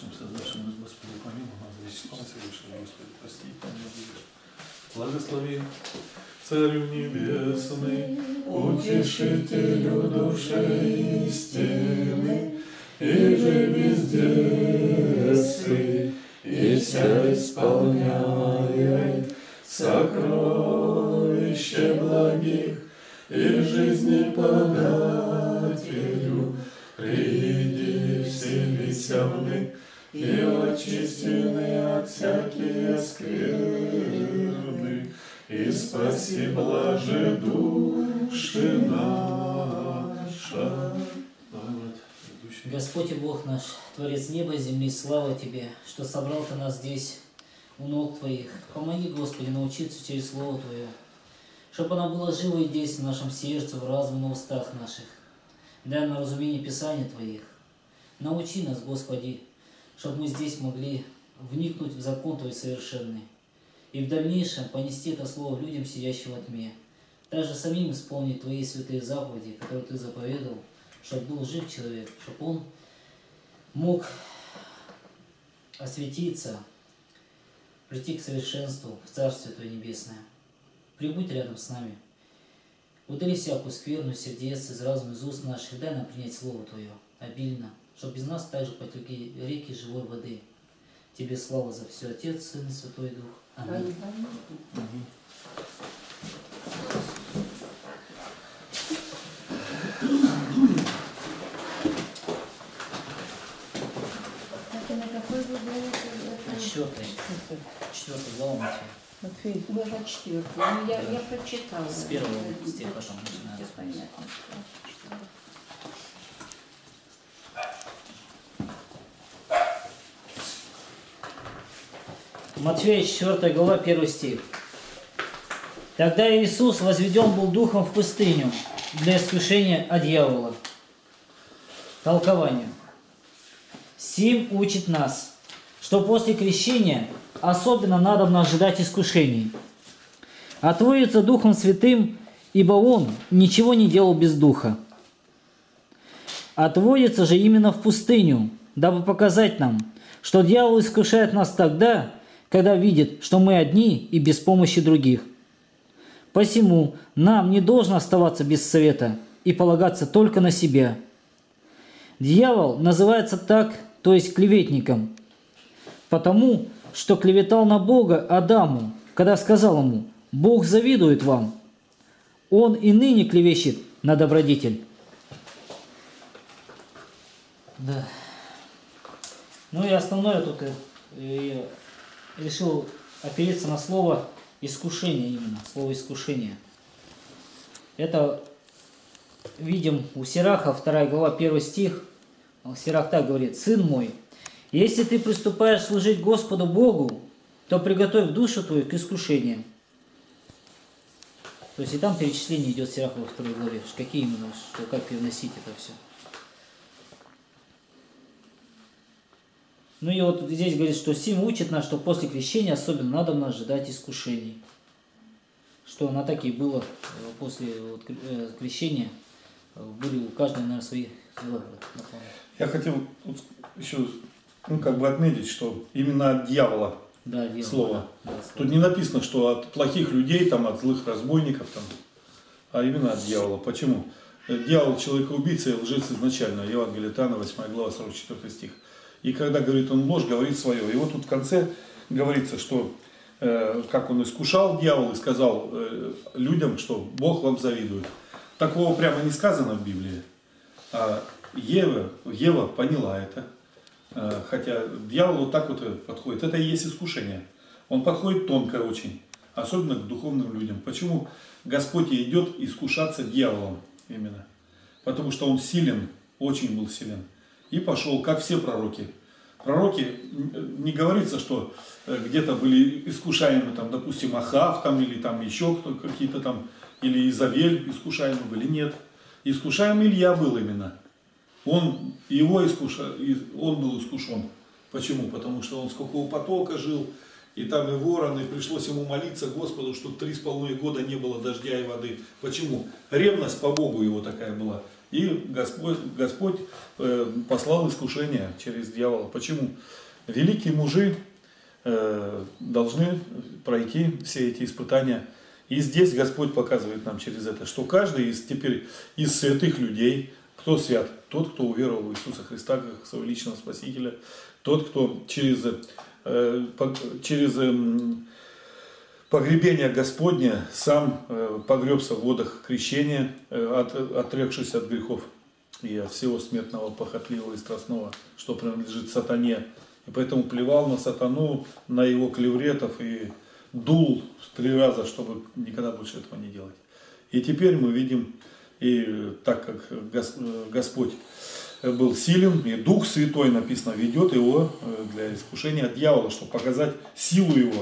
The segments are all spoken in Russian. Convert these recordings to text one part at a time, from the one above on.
нашим, создавшим нас, Господи, помимо нас, веществом совершил, Господи, прости, помилуй. Благослови Царю Небесный, Утешителю души истины, и же везде сы, и вся исполняет сокровище благих, и жизни подателю, приди вселися вны, и очистены от всякие скверны, и спаси блаже души наша. Господь и Бог наш, Творец неба и земли, слава Тебе, что собрал Ты нас здесь, у ног Твоих. Помоги, Господи, научиться через Слово Твое, чтобы оно было живо и действенно в нашем сердце, в разуме, на устах наших. Дай нам разумение Писания Твоих. Научи нас, Господи, чтобы мы здесь могли вникнуть в закон Твой совершенный и в дальнейшем понести это Слово людям, сидящим во тьме. Также самим исполнить Твои святые заповеди, которые Ты заповедал, чтобы был жив человек, чтобы он мог осветиться, прийти к совершенству в Царствие Твое Небесное. Прибудь рядом с нами. Удали всякую скверную сердец из разума, из уст наших, дай нам принять Слово Твое обильно, чтобы без нас также потекли реки живой воды. Тебе слава за все, Отец, Сын и Святой Дух. Аминь. Аминь. Четвертый глава Матфея. Глава 4. Ну, я прочитала. С первого стиха потом начинается. Понятно. Матфея 4 глава 1 стих. Тогда Иисус возведен был духом в пустыню для искушения от дьявола. Толкование. Сим учит нас, что после крещения особенно надобно ожидать искушений. Отводится Духом Святым, ибо Он ничего не делал без Духа. Отводится же именно в пустыню, дабы показать нам, что дьявол искушает нас тогда, когда видит, что мы одни и без помощи других. Посему нам не должно оставаться без совета и полагаться только на себя. Дьявол называется так, то есть клеветником, потому что клеветал на Бога Адаму, когда сказал ему: «Бог завидует вам». Он и ныне клевещет на добродетель. Да. Ну и основное тут я решил опереться на слово искушение именно, слово искушение. Это видим у Сираха, 2 глава, 1 стих. Сирах так говорит: «Сын мой, если ты приступаешь служить Господу Богу, то приготовь душу твою к искушениям». То есть и там перечисление идет Сираха во 2 главе, какие именно, что, как переносить это все. Ну и вот здесь говорит, что Сим учит нас, что после крещения особенно надо ожидать искушений. Что на так и было после крещения, были у каждого, наверное, свои дела. Я хотел еще отметить, что именно от дьявола, да, слово. Да, тут не написано, что от плохих людей, там, от злых разбойников, там, а именно от дьявола. Почему? Дьявол человека-убийца и лжец изначально. Евангелие от Иоанна, 8 глава, 44 стих. И когда говорит он ложь, говорит свое. И вот тут в конце говорится, что как он искушал дьявол и сказал людям, что Бог вам завидует. Такого прямо не сказано в Библии. А Ева поняла это. Хотя дьявол вот так вот подходит. Это и есть искушение. Он подходит тонко очень. Особенно к духовным людям. Почему Господь идет искушаться дьяволом именно? Потому что он силен, очень был силен. И пошел, как все пророки. Пророки, не говорится, что где-то были искушаемы, там, допустим, Ахав, там, или там еще кто, какие-то там, или Изавель искушаемы были. Нет. Искушаем Илья был именно. Он был искушен. Почему? Потому что он сколько у потока жил, и там и ворон, и пришлось ему молиться Господу, что 3,5 года не было дождя и воды. Почему? Ревность по Богу его такая была. И Господь послал искушение через дьявола. Почему? Великие мужи должны пройти все эти испытания. И здесь Господь показывает нам через это, что каждый теперь из святых людей, кто свят? Тот, кто уверовал в Иисуса Христа как своего личного Спасителя, тот, кто через погребение Господне сам погребся в водах крещения, отрекшись от грехов и от всего смертного, похотливого и страстного, что принадлежит сатане. И поэтому плевал на сатану, на его клевретов и дул 3 раза, чтобы никогда больше этого не делать. И теперь мы видим, и так как Господь был силен, и Дух Святой, написано, ведет его для искушения от дьявола, чтобы показать силу его.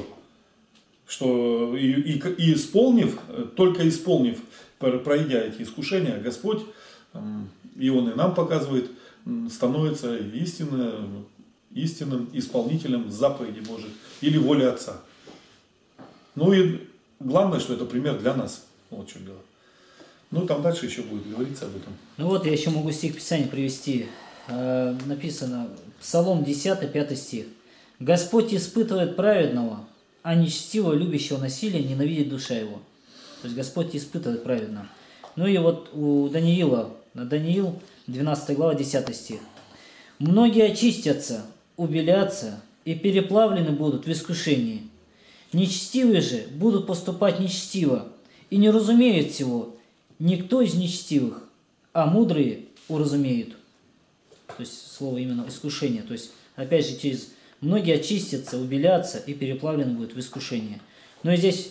Что и исполнив, только исполнив, пройдя эти искушения, Господь, и Он и нам показывает, становится истинным исполнителем заповедей Божьих или воли Отца. Ну и главное, что это пример для нас. Вот в чем дело. Ну там дальше еще будет говориться об этом. Ну вот я еще могу стих Писания привести. Написано, Псалом 10, 5 стих. «Господь испытывает праведного, а нечестивого, любящего насилия, ненавидит душа его». То есть Господь испытывает праведного. Ну и вот у Даниила, Даниил, 12 глава, 10 стих. «Многие очистятся, убелятся и переплавлены будут в искушении. Нечестивые же будут поступать нечестиво, и не разумеют всего никто из нечестивых, а мудрые уразумеют». То есть слово именно искушение. То есть опять же через многие очистятся, убелятся и переплавлены будут в искушение. Но и здесь...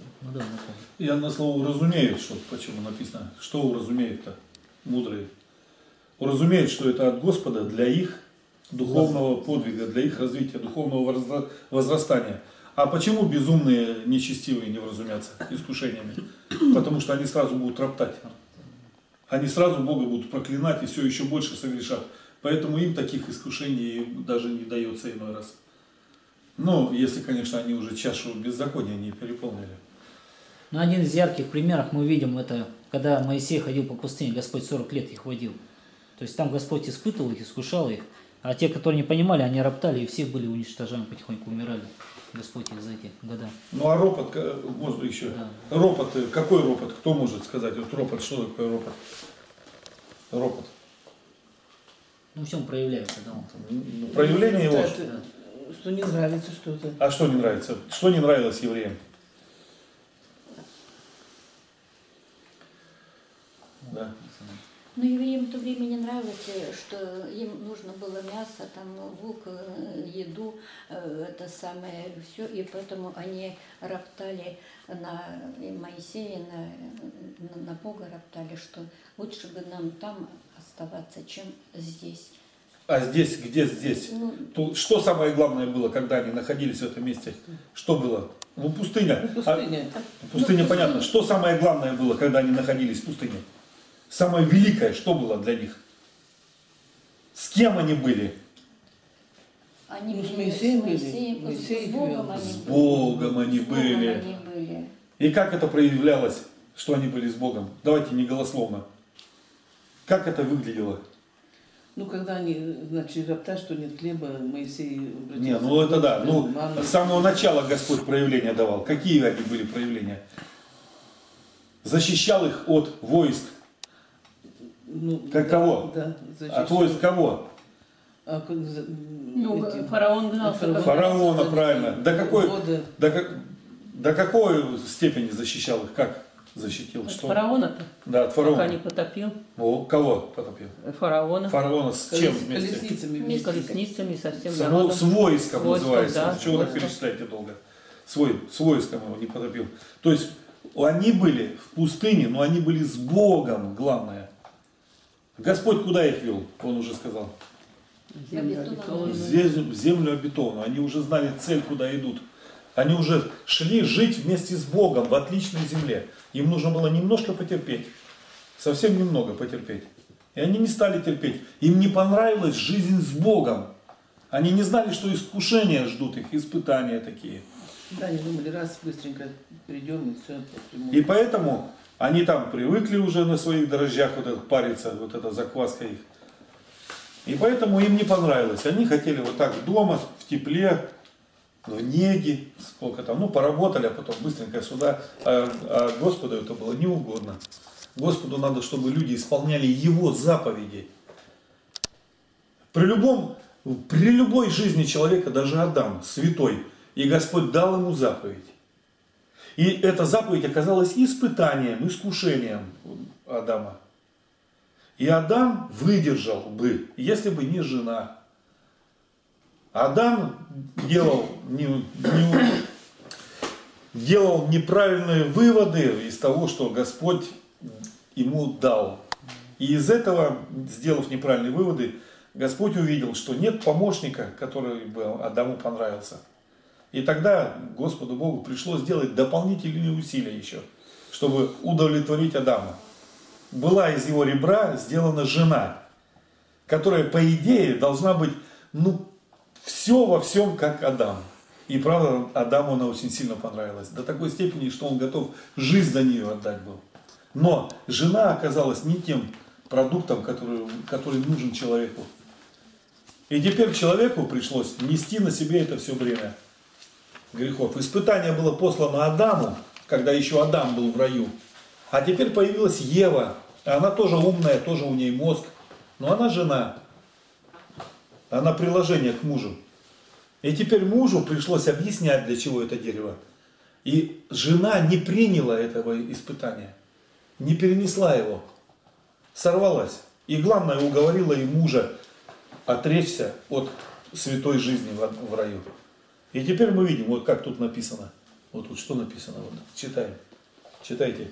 Я на слово «уразумеют», что, почему написано. Что уразумеют-то мудрые? Уразумеют, что это от Господа для их духовного подвига, для их развития, духовного возрастания. А почему безумные, нечестивые не вразумятся искушениями? Потому что они сразу будут роптать. Они сразу Бога будут проклинать и все еще больше согрешат. Поэтому им таких искушений даже не дается иной раз. Ну, если, конечно, они уже чашу беззакония не переполнили. Но один из ярких примеров мы видим, это когда Моисей ходил по пустыне, Господь 40 лет их водил. То есть там Господь испытывал их, искушал их. А те, которые не понимали, они роптали, и все были уничтожаемы, потихоньку умирали. Господь их за эти года. Ну а ропот, можно еще? Да. Ропот, какой ропот? Кто может сказать? Вот ропот, что такое ропот? Ропот. Ну, в чем проявляется, да? Проявление его. Что не нравится что-то. А что не нравится? Что не нравилось евреям? Да. Но евреям в то время не нравилось, что им нужно было мясо, там лук, еду, это самое все, и поэтому они роптали на Моисея, на Бога роптали, что лучше бы нам там оставаться, чем здесь. А здесь, где здесь? Ну, что самое главное было, когда они находились в этом месте? Что было? Ну, пустыня. Пустыня, понятно. Что самое главное было, когда они находились в пустыне? Самое великое, что было для них? С кем они были? Они были с Моисеем, с Богом они были. И как это проявлялось, что они были с Богом? Давайте не голословно. Как это выглядело? Ну, когда они начали роптать, что нет хлеба, Моисей обратился. Не, ну это да. Ну, с самого начала Господь проявления давал. Какие они были проявления? Защищал их от войск. Ну, как кого? Да, от войск кого? Фараон гнался. Фараона, правильно. До какой степени защищал их? Как защитил? От что? фараона-то? Да, от фараона. Пока не потопил. О, кого потопил? Фараона. Фараона с чем вместе? Колесницами. С колесницами, со всем с народом. С войском называется. Да, чего вы так перечисляете долго? С войском его не потопил. То есть они были в пустыне, но они были с Богом, главное. Господь куда их вел? Он уже сказал. Землю обетованную. Они уже знали цель, куда идут. Они уже шли жить вместе с Богом в отличной земле. Им нужно было немножко потерпеть. Совсем немного потерпеть. И они не стали терпеть. Им не понравилась жизнь с Богом. Они не знали, что искушения ждут их, испытания такие. Да, они думали, раз быстренько придем и все. И поэтому Они там привыкли уже на своих дрожжах вот это париться, вот эта закваска их. И поэтому им не понравилось. Они хотели вот так дома, в тепле, в неге, сколько там, ну поработали, а потом быстренько сюда. А Господу это было не угодно. Господу надо, чтобы люди исполняли Его заповеди. При любой жизни человека, даже Адам, святой, и Господь дал ему заповедь. И эта заповедь оказалась испытанием, искушением Адама. И Адам выдержал бы, если бы не жена. Адам делал неправильные выводы из того, что Господь ему дал. И из этого, сделав неправильные выводы, Господь увидел, что нет помощника, который бы Адаму понравился. И тогда Господу Богу пришлось сделать дополнительные усилия еще, чтобы удовлетворить Адама. Была из его ребра сделана жена, которая, по идее, должна быть, все во всем, как Адам. И правда, Адаму она очень сильно понравилась. До такой степени, что он готов жизнь за нее отдать был. Но жена оказалась не тем продуктом, который нужен человеку. И теперь человеку пришлось нести на себе это все бремя грехов. Испытание было послано Адаму, когда еще Адам был в раю. А теперь появилась Ева. Она тоже умная, тоже у ней мозг. Но она жена. Она приложение к мужу. И теперь мужу пришлось объяснять, для чего это дерево. И жена не приняла этого испытания. Не перенесла его. Сорвалась. И главное, уговорила и мужа отречься от святой жизни в раю. И теперь мы видим, вот как тут написано. Вот тут что написано. Вот, читаем. Читайте.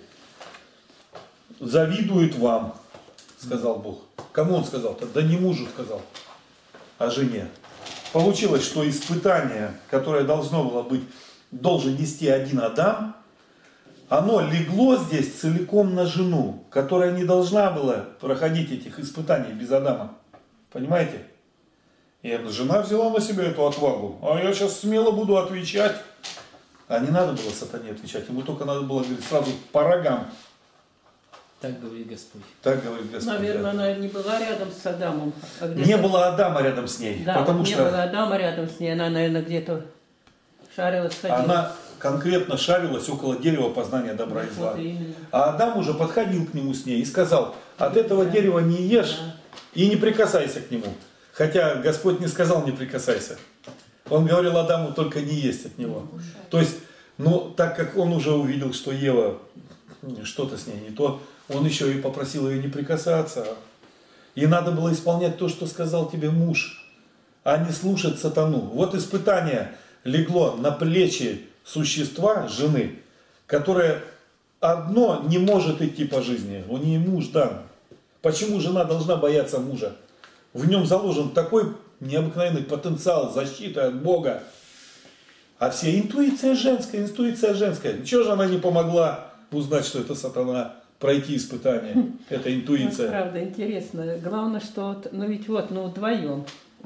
Завидует вам, сказал Бог. Кому он сказал-то? Да не мужу сказал, а жене. Получилось, что испытание, которое должен нести один Адам, оно легло здесь целиком на жену, которая не должна была проходить этих испытаний без Адама. Понимаете? И жена взяла на себя эту отвагу. А я сейчас смело буду отвечать. А не надо было сатане отвечать. Ему только надо было говорить сразу по рогам. Так говорит Господь. Так говорит Господь. Наверное, да. она не была рядом с Адамом. Не было Адама рядом с ней. Да, потому не что было Адама рядом с ней. Она, наверное, где-то шарилась, ходила. она конкретно шарилась около дерева познания добра и зла. Вот именно. А Адам уже подходил к нему с ней и сказал: от этого дерева не ешь и не прикасайся к нему. Хотя Господь не сказал: не прикасайся. Он говорил Адаму только не есть от него. То есть, так как он уже увидел, что Ева что-то с ней не то, он еще и попросил ее не прикасаться. И надо было исполнять то, что сказал тебе муж, а не слушать сатану. Вот испытание легло на плечи существа, жены, которое одно не может идти по жизни. У нее муж дан. Почему жена должна бояться мужа? В нем заложен такой необыкновенный потенциал защиты от Бога. А все интуиция женская. Ничего же она не помогла узнать, что это сатана, пройти испытание. Это интуиция. Правда, интересно. Главное, что ведь вдвоем.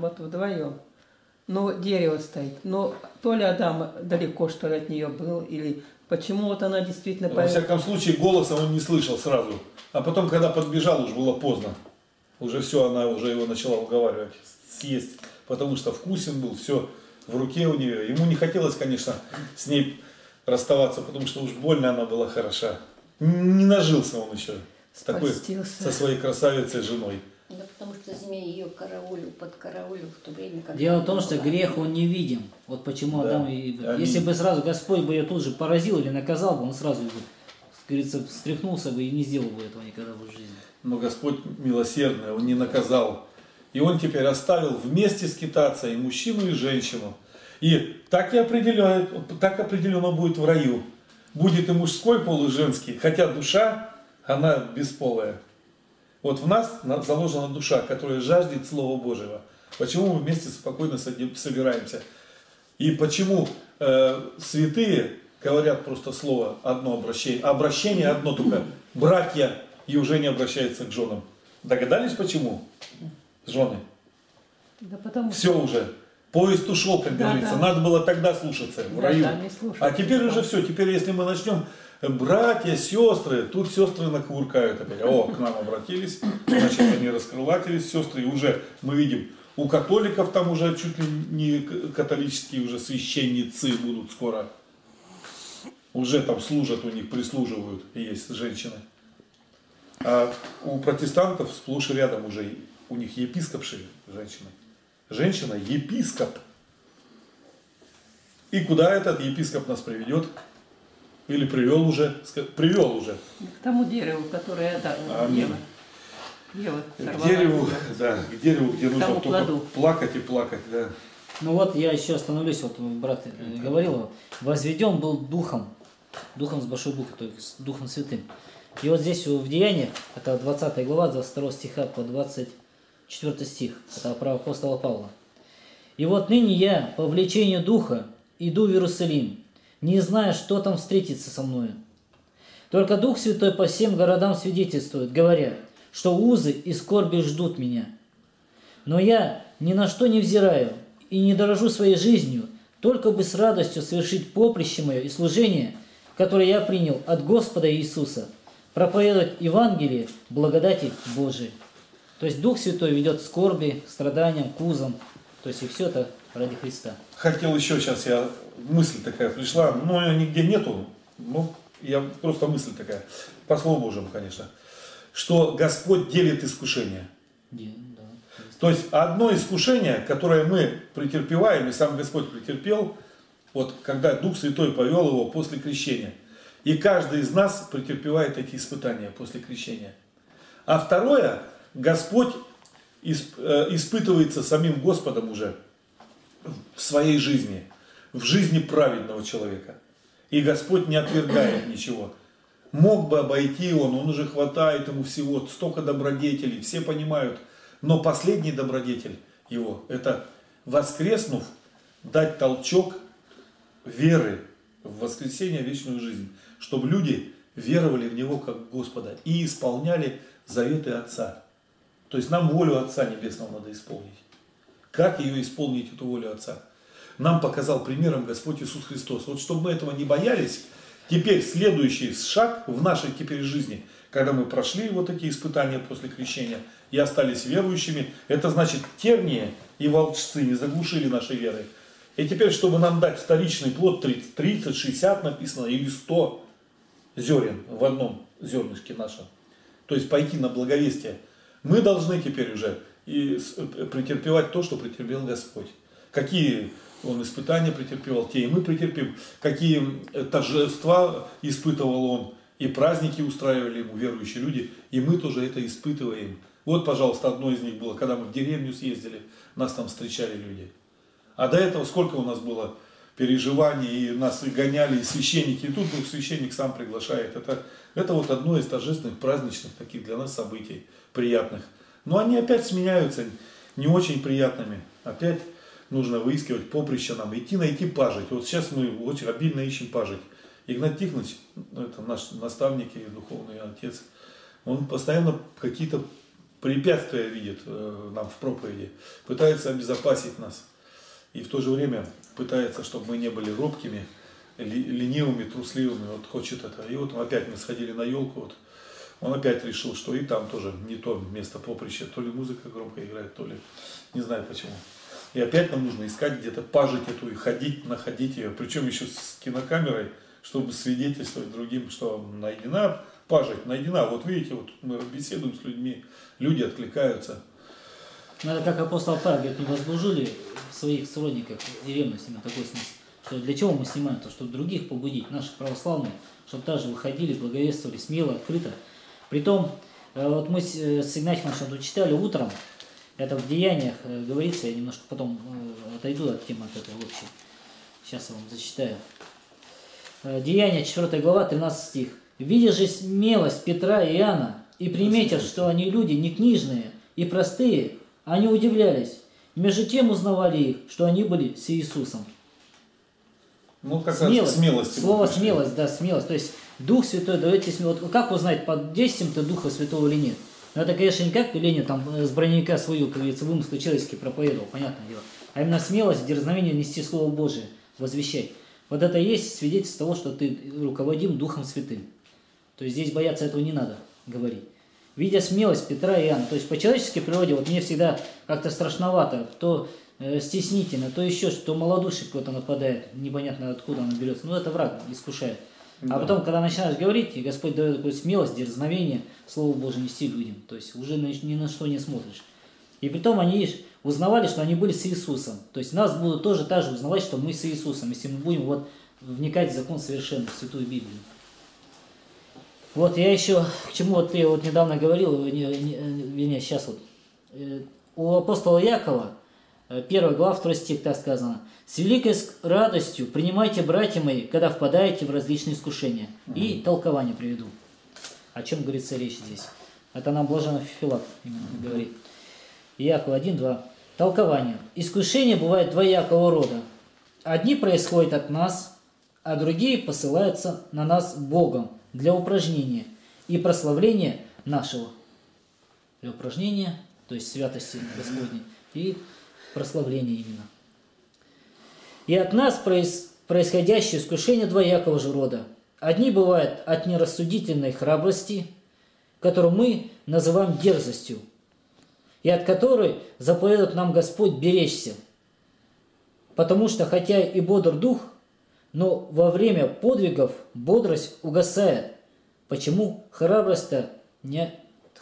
Дерево стоит. То ли Адам далеко, что ли, от нее был, или почему она действительно... Во всяком случае, голоса он не слышал сразу. А потом, когда подбежал, уже было поздно. Уже все, она уже его начала уговаривать съесть. Потому что вкусен был, все в руке у нее. Ему не хотелось, конечно, с ней расставаться, потому что уж больно она была хороша. Не нажился он еще со своей красавицей женой. Да потому что змей ее подкараулил в то время, когда... Дело в том, что грех он не видим. Вот почему Адам и... Если бы сразу Господь бы ее тут же поразил или наказал бы, он сразу бы, как говорится, встряхнулся бы и не сделал бы этого никогда в жизни. Но Господь милосердный, Он не наказал. И Он теперь оставил вместе скитаться и мужчину, и женщину. И так определенно будет в раю. Будет и мужской пол, и женский. Хотя душа, она бесполая. Вот в нас заложена душа, которая жаждет Слова Божьего. Почему мы вместе спокойно собираемся? И почему святые говорят просто слово одно обращение. Обращение одно только. Братья, и уже не обращаются к женам. Догадались почему? Жены. Да потому все уже. Поезд ушел, как говорится. Надо было тогда слушаться в раю. Не слушать, а теперь уже все. Теперь, если мы начнем братья, сестры, тут сестры накуркают опять. О, к нам обратились, значит, они раскрылатились, сестры, и уже мы видим, у католиков там уже чуть ли не католические уже священницы будут скоро. Уже там служат у них, прислуживают, есть женщины. А у протестантов сплошь и рядом уже у них епископши женщины. Женщина-епископ. И куда этот епископ нас приведет? Или привел уже? Привел уже. К тому дереву, которое Ева к дереву, да, к дереву, где нужно только плоду. Плакать и плакать, да. Ну вот я еще остановлюсь, вот брат говорил, возведен был духом с большой буквы, то есть Духом Святым. И вот здесь в Деяниях, это 20 глава, 22 стиха по 24 стих, это про апостола Павла. И вот ныне я по влечению Духа иду в Иерусалим, не зная, что там встретится со мною. Только Дух Святой по всем городам свидетельствует, говоря, что узы и скорби ждут меня. Но я ни на что не взираю и не дорожу своей жизнью, только бы с радостью совершить поприще мое и служение, которое я принял от Господа Иисуса, проповедовать Евангелие благодати Божией. То есть Дух Святой ведет к скорби, к страданиям, к узам, то есть и все это ради Христа. Хотел еще сейчас, мысль такая пришла, но ее нигде нету, я просто мысль такая, по Слову Божьему, конечно, что Господь делит искушения. Да. То есть одно искушение, которое мы претерпеваем, и сам Господь претерпел, вот когда Дух Святой повел его после крещения. И каждый из нас претерпевает эти испытания после крещения. А второе, Господь испытывается самим Господом уже в своей жизни, в жизни праведного человека. И Господь не отвергает ничего. Мог бы обойти он уже хватает ему всего, столько добродетелей, все понимают. Но последний добродетель его, это воскреснув, дать толчок веры в воскресение, в вечную жизнь. Чтобы люди веровали в Него как Господа и исполняли заветы Отца. То есть нам волю Отца Небесного надо исполнить. Как ее исполнить, эту волю Отца? Нам показал примером Господь Иисус Христос. Вот чтобы мы этого не боялись, теперь следующий шаг в нашей теперь жизни, когда мы прошли вот эти испытания после крещения и остались верующими, это значит тернии и волчцы не заглушили нашей веры. И теперь, чтобы нам дать вторичный плод 30, 60 написано, или 100 зерен в одном зернышке нашем, то есть пойти на благовестие, мы должны теперь уже и претерпевать то, что претерпел Господь. Какие Он испытания претерпевал, те и мы претерпим. Какие торжества испытывал Он, и праздники устраивали Ему верующие люди, и мы тоже это испытываем. Вот, пожалуйста, одно из них было, когда мы в деревню съездили, нас там встречали люди. А до этого сколько у нас было переживаний, и нас и гоняли, и священники, и тут вдруг священник сам приглашает. Это вот одно из торжественных, праздничных таких для нас событий, приятных. Но они опять сменяются не очень приятными. Опять нужно выискивать поприще нам, найти пажить. Вот сейчас мы очень обильно ищем пажить. Игнат Тихонович, это наш наставник и духовный отец, он постоянно какие-то препятствия видит нам в проповеди, пытается обезопасить нас. И в то же время пытается, чтобы мы не были робкими, ленивыми, трусливыми, вот хочет это. И вот опять мы сходили на елку, вот он опять решил, что и там тоже не то место поприща, то ли музыка громко играет, то ли не знаю почему. И опять нам нужно искать где-то пажить эту и находить ее, причем еще с кинокамерой, чтобы свидетельствовать другим, что найдена пажить, найдена. Вот видите, вот мы беседуем с людьми, люди откликаются. Надо, как апостол Павел говорит, не возбужили своих сродников и ревность, именно такой смысл. Что для чего мы снимаем? То, чтобы других побудить, наших православных, чтобы также выходили, благовествовали смело, открыто. Притом, вот мы с Игнатьевым что-то читали утром, это в Деяниях говорится, я немножко потом отойду от темы от этой общей. Сейчас я вам зачитаю. Деяния, 4 глава, 13 стих. «Видя же смелость Петра и Иоанна, и приметя, что они люди не книжные и простые, они удивлялись. Между тем узнавали их, что они были с Иисусом». Ну, как раз смелость. Слово смелость, да, смелость. То есть Дух Святой дает тебе смелость. Как узнать, под действием-то Духа Святого или нет? Но это, конечно, не как Ленин там с броневика свою, как говорится, вымыслы человеческие проповедовал, понятное дело. А именно смелость, дерзновение нести Слово Божие, возвещать. Вот это и есть свидетельство того, что ты руководим Духом Святым. То есть здесь бояться этого не надо говорить. Видя смелость Петра и Иоанна, то есть по человеческой природе, вот мне всегда как-то страшновато, то стеснительно, то еще что, малодушие какое-то нападает, непонятно откуда оно берется. Ну это враг искушает. Да. А потом, когда начинаешь говорить, и Господь дает такую смелость, дерзновение, Слово Божие нести людям. То есть уже ни на что не смотришь. И притом они узнавали, что они были с Иисусом. То есть нас будут тоже так же узнавать, что мы с Иисусом, если мы будем вот вникать в закон совершенный, в Святую Библию. Вот я еще, к чему вот ты вот недавно говорил, вернее, сейчас вот, у апостола Якова, 1 глава, 2 стих, так сказано: «С великой радостью принимайте, братья мои, когда впадаете в различные искушения». И толкование приведу. О чем говорится речь здесь? Это нам блаженный Филат именно говорит. Якова 1:2. Толкование. Искушения бывают двоякого рода. Одни происходят от нас, а другие посылаются на нас Богом для упражнения и прославления нашего. Для упражнения, то есть святости Господней, и прославления именно. И от нас происходящее искушение двоякого же рода. Одни бывают от нерассудительной храбрости, которую мы называем дерзостью, и от которой заповедует нам Господь беречься. Потому что, хотя и бодр дух, но во время подвигов бодрость угасает. Почему храбрость-то не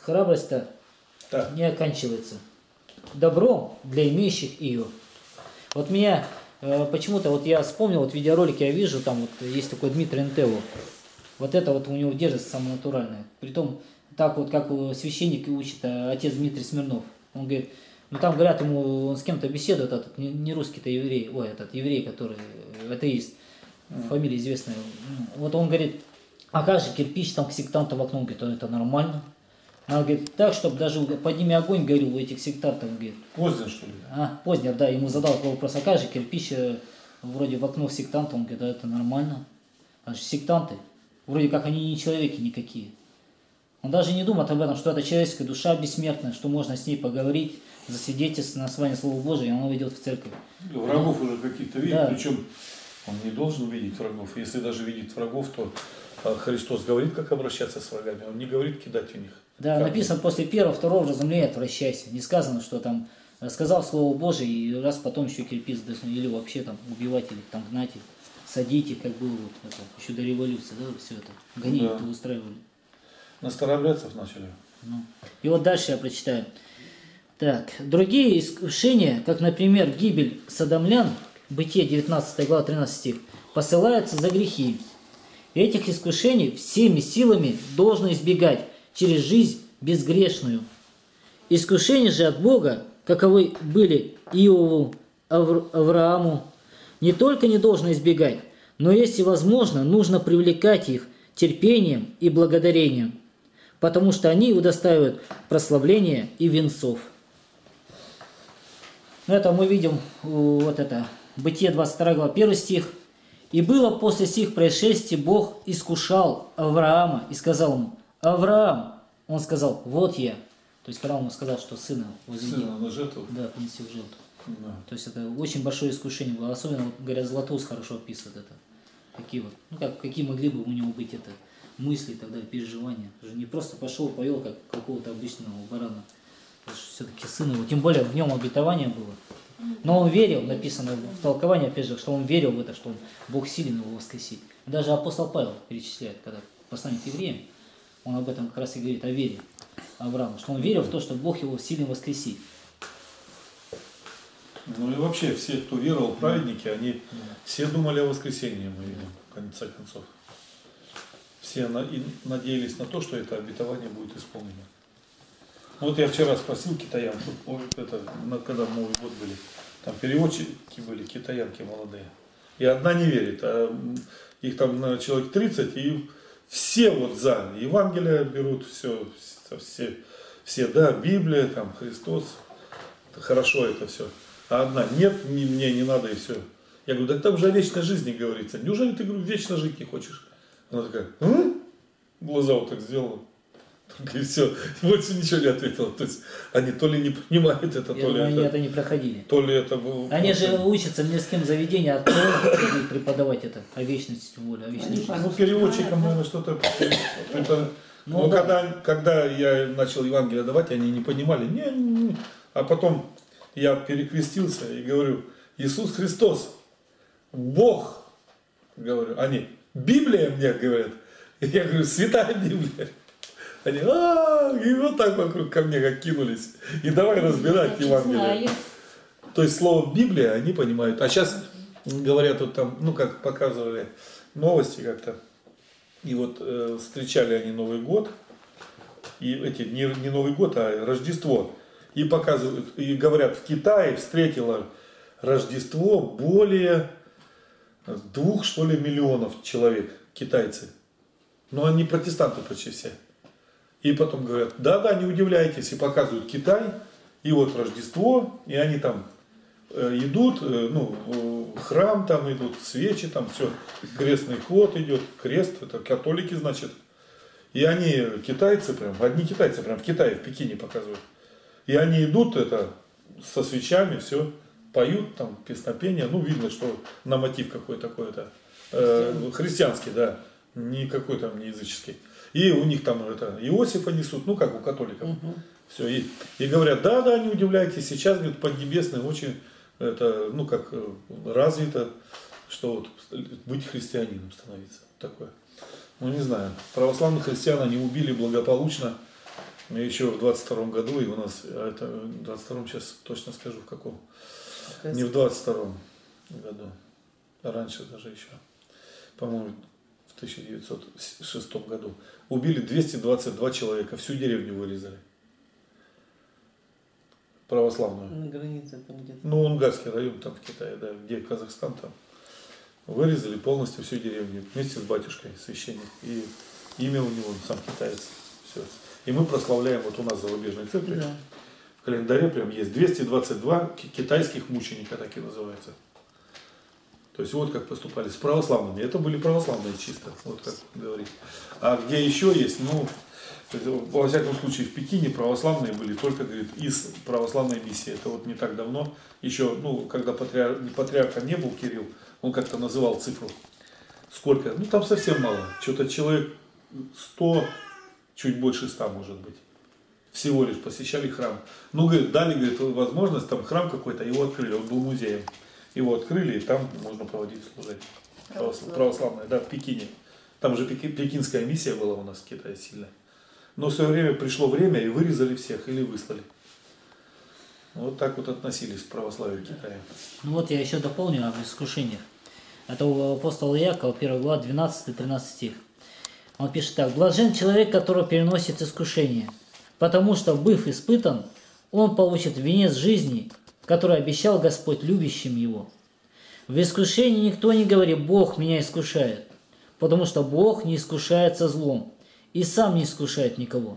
оканчивается добром для имеющих ее. Вот меня почему-то, вот я вспомнил, вот видеоролики я вижу, там вот есть такой Дмитрий Нтево. Вот это вот у него держится самое натуральное. Притом, так вот, как священник учит отец Дмитрий Смирнов. Он говорит, ну там говорят ему, он с кем-то беседует, этот не русский-то еврей, этот еврей, который атеист, фамилия известная. Вот он говорит, а как же кирпич там к сектантам в окно? Он говорит, это нормально. Она говорит, так, чтобы даже под ними огонь горел у этих сектантов. Говорит. Позднер, что ли? Позднер, да, ему задал такой вопрос, а как же кирпич вроде в окно сектанта? Он говорит, это нормально. А же сектанты, вроде как они не человеки никакие. Он даже не думает об этом, что это человеческая душа бессмертная, что можно с ней поговорить, засвидетельствовать на основании Слова Божия, и она ведет в церковь. Врагов уже каких-то видит, да. Причем он не должен видеть врагов. Если даже видит врагов, то Христос говорит, как обращаться с врагами, он не говорит кидать в них. Да, как написано, после первого-второго разумления отвращайся. Не сказано, что там сказал Слово Божие, и раз потом еще кирпич или вообще там убивать, или там гнать их, садить их, как было вот это, еще до революции, да, все это, гонение-то устраивали. На старообрядцев начали. Ну. И вот дальше я прочитаю. Так, другие искушения, как, например, гибель содомлян, Бытие 19 глава 13 стих, посылаются за грехи. И этих искушений всеми силами должно избегать через жизнь безгрешную. Искушения же от Бога, каковы были Иову, Аврааму, не только не должно избегать, но если возможно, нужно привлекать их терпением и благодарением, потому что они удостаивают прославления и венцов. Это мы видим вот это Бытие 22 глава 1 стих. «И было после сих происшествий Бог искушал Авраама и сказал ему: Авраам!» Он сказал: «Вот я». То есть, когда он ему сказал, что сына возведи. Сына на жертву? Да, принеси в жертву. Да. То есть, это очень большое искушение было. Особенно, вот, говорят, Златоуст хорошо описывает это. Какие вот, ну, какие могли бы у него быть это мысли и так далее, переживания. Он же не просто пошел, повел, как какого-то обычного барана. Все-таки сын его, тем более в нем обетование было. Но он верил, написано в толковании, опять же, что он верил в это, что Бог силен его воскресить. Даже апостол Павел перечисляет, когда послание к евреям, он об этом как раз и говорит, о вере Авраама, что он верил в то, что Бог его силен воскресить. Ну и вообще, все, кто веровал, праведники, они все думали о воскресении, мы видим, в конце концов. Все надеялись на то, что это обетование будет исполнено. Вот я вчера спросил китаян, когда Новый год были, там переводчики были, китаянки молодые. И одна не верит, а их там, наверное, человек 30, и все вот за Евангелие берут, все, да, Библия, там, Христос, хорошо это все. А одна, нет, мне не надо и все. Я говорю, да там же о вечной жизни говорится, неужели ты, говорю, вечно жить не хочешь? Она такая, глаза вот так сделала. Только и все. Больше ничего не ответил. То есть они то ли не понимают это, то ли они это... это не проходили. То ли это было... Они же учатся в мирском заведении, а кто будет преподавать это? О вечности, тем более, о вечности. Ну, переводчикам, наверное, что-то... Ну, да. когда я начал Евангелие давать, они не понимали. Не. А потом я перекрестился и говорю: Иисус Христос, Бог, говорю. Они: Библия мне говорят. И я говорю: Святая Библия. Они: и вот так вокруг ко мне как кинулись. И давай разбирать Евангелие. То есть слово Библия они понимают. А сейчас говорят, вот там, ну как показывали новости как-то. И вот встречали они Новый год, и не Новый год, а Рождество. И показывают, и говорят, в Китае встретило Рождество более 2, что ли, миллионов человек, китайцы. Но они протестанты почти все. И потом говорят: да, не удивляйтесь, и показывают Китай, и вот Рождество, и они там идут, храм там идут, свечи там, все, крестный ход идет, крест, это католики, значит. И они, китайцы прям, одни китайцы прям в Китае, в Пекине показывают. И они идут со свечами, все, поют там песнопения, видно, что на мотив какой-то такой-то, христианский, да, никакой там не языческий. И у них там Иосифа несут, как у католиков. Все, и говорят: да, не удивляйтесь, сейчас, говорит, Поднебесный очень как развито, что вот быть христианином становиться. Такое. Не знаю. Православных христиан они убили благополучно еще в 22-м году, и у нас, это в 22-м, сейчас точно скажу в каком. Не в 22-м году, а раньше даже еще. По-моему, в 1906 году. Убили 222 человека, всю деревню вырезали. Православную. На границе там где-то. Унгарский район там в Китае, да, где Казахстан там. Вырезали полностью всю деревню вместе с батюшкой, священник. И имя у него сам китаец. Все. И мы прославляем, вот у нас в зарубежной церкви, да. В календаре прям есть 222 китайских мученика, так и называется. То есть вот как поступали с православными. Это были православные чисто, вот как говорить. А где еще есть, во всяком случае в Пекине православные были только, говорит, из православной миссии. Это вот не так давно, еще, когда патриарха не был Кирилл, он как-то называл цифру. Сколько? Там совсем мало. Что-то человек 100, чуть больше 100 может быть. Всего лишь посещали храм. Говорит, дали, говорит, возможность, там храм какой-то, его открыли, он был музеем. Его открыли, и там можно проводить служение. Православное, да, в Пекине. Там же пекинская миссия была у нас в Китае сильная. Но в свое время пришло время, и вырезали всех, или выслали. Вот так вот относились к православию Китая. Я еще дополню об искушениях. Это у апостола Иакова, 1 глава, 12-13 стих. Он пишет так: «Блажен человек, который переносит искушение, потому что, быв испытан, он получит венец жизни, который обещал Господь любящим его. В искушении никто не говорит: Бог меня искушает, потому что Бог не искушается злом, и сам не искушает никого».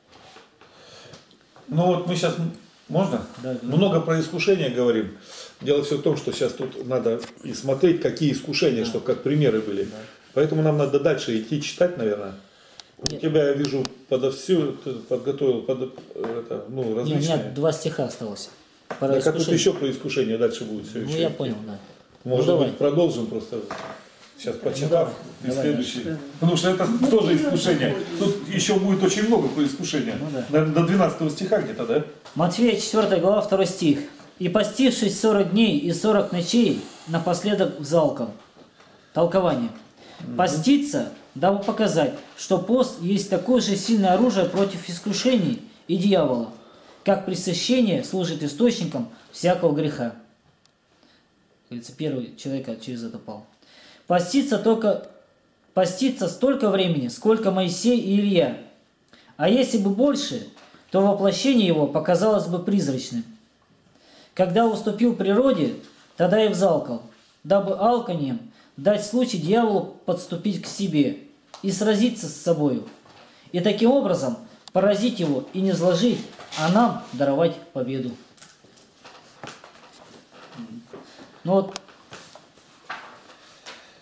Мы сейчас, можно? Да. Много про искушения говорим. Дело все в том, что сейчас тут надо и смотреть, какие искушения, чтобы как примеры были. Да. Поэтому нам надо дальше идти читать, наверное. У тебя, я вижу, ты подготовил различные. Нет, у меня 2 стиха осталось. Да, как тут еще про искушение дальше будет все еще. Я понял, да. Может быть, продолжим просто. Сейчас прочитав, и следующий. Да. Потому что это тоже искушение. Тут еще будет очень много про искушения. Да. До 12 стиха где-то, да? Матфея 4 глава, 2 стих. «И постившись 40 дней и 40 ночей, напоследок взалком». Толкование. Поститься, дабы показать, что пост есть такое же сильное оружие против искушений и дьявола, как пресыщение служит источником всякого греха. Говорится, первый человек через это пал. Поститься столько времени, сколько Моисей и Илья. А если бы больше, то воплощение его показалось бы призрачным. Когда уступил природе, тогда и взалкал, дабы алканьем дать случай дьяволу подступить к себе и сразиться с собою, и таким образом поразить его и не зложить, а нам даровать победу.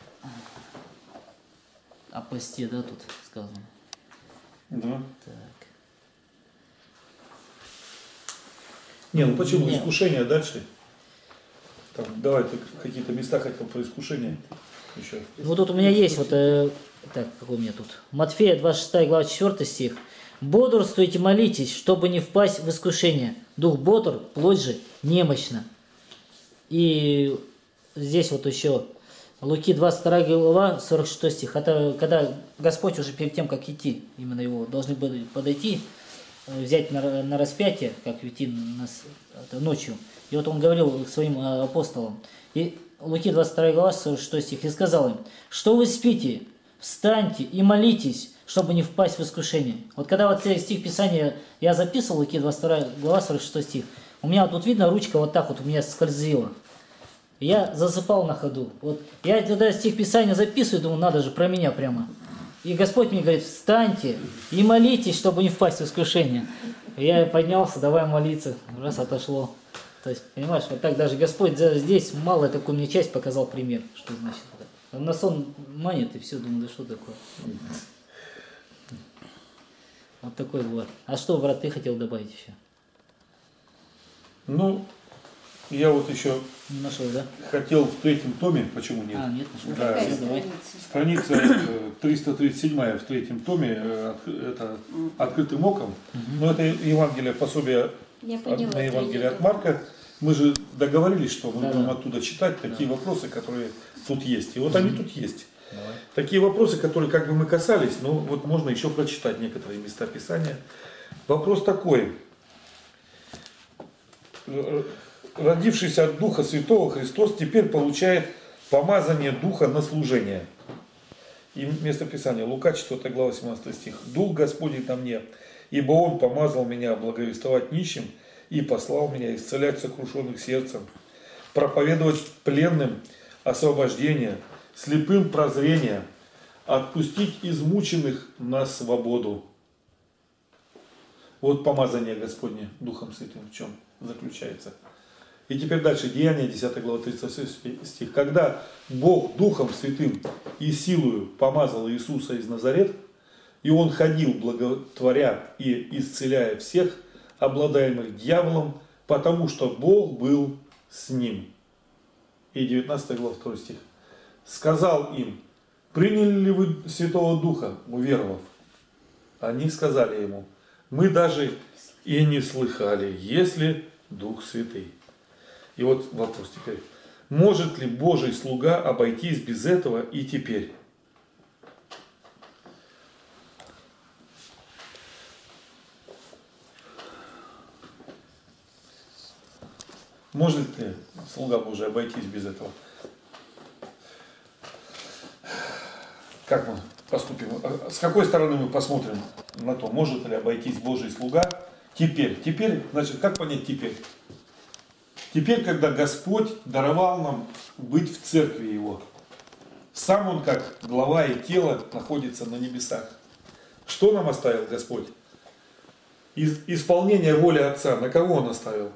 О посте, да, тут сказано? Да. Так. Не, ну почему? Нет. Искушение дальше. Там, давай, ты какие-то места хотел про искушение еще. Вот тут у меня есть вот, так, какой у меня тут? Матфея, 26 глава, 4 стих. «Бодрствуйте, молитесь, чтобы не впасть в искушение. Дух бодр, плоть же немощна». И здесь вот еще Луки, 22 глава, 46 стих. Это когда Господь уже перед тем, как идти, именно его должны были подойти, взять на распятие, как идти ночью. И вот он говорил к своим апостолам. И Луки 22 глава, 46 стих. «И сказал им, что вы спите, встаньте и молитесь, чтобы не впасть в искушение». Вот когда вот этот стих Писания я записывал, Луки 22 глава, 46 стих, у меня вот тут видно, ручка вот так вот у меня скользила. Я засыпал на ходу. Вот я тогда стих Писания записываю, думаю, надо же, про меня прямо. И Господь мне говорит, встаньте и молитесь, чтобы не впасть в искушение. И я поднялся, давай молиться. Раз отошло. То есть, понимаешь, вот так даже Господь здесь малая такую мне часть показал пример, что значит это. На сон манит и все, думаю, да что такое. Вот такой вот. А что, брат, ты хотел добавить еще? Ну, я вот еще Не нашел, да? хотел в 3-м томе, почему нет? А, нет, нашел. Да, Все, давай. страница 337 в 3-м томе, это открытым оком. Но это Евангелие, пособие Я поняла, на Евангелие это от Марка. Мы же договорились, что мы Да, будем да. оттуда читать такие вопросы, которые тут есть. И вот они тут есть. Давай. Такие вопросы, которые как бы мы касались, но вот можно еще прочитать некоторые места Писания. Вопрос такой. Родившийся от Духа Святого Христос теперь получает помазание Духа на служение. И место Писания, Лука 4 глава 17 стих. «Дух Господень на мне, ибо Он помазал меня благовествовать нищим и послал меня исцелять сокрушенных сердцем, проповедовать пленным освобождение, слепым прозрение, отпустить измученных на свободу». Вот помазание Господне Духом Святым в чем заключается. И теперь дальше, Деяния, 10 глава, 36 стих. «Когда Бог Духом Святым и силою помазал Иисуса из Назарета, и Он ходил, благотворя и исцеляя всех, обладаемых дьяволом, потому что Бог был с ним». И 19 глава, 2 стих. «Сказал им, приняли ли вы Святого Духа, уверовав? Они сказали ему, мы даже и не слыхали, если Дух Святый». И вот вопрос теперь. Может ли Божий слуга обойтись без этого и теперь? Может ли слуга Божий обойтись без этого? Как мы поступим? С какой стороны мы посмотрим на то, может ли обойтись Божий слуга теперь? Теперь, значит, как понять теперь? Теперь, когда Господь даровал нам быть в церкви Его. Сам Он, как глава и тело, находится на небесах. Что нам оставил Господь? Исполнение воли Отца. На кого Он оставил?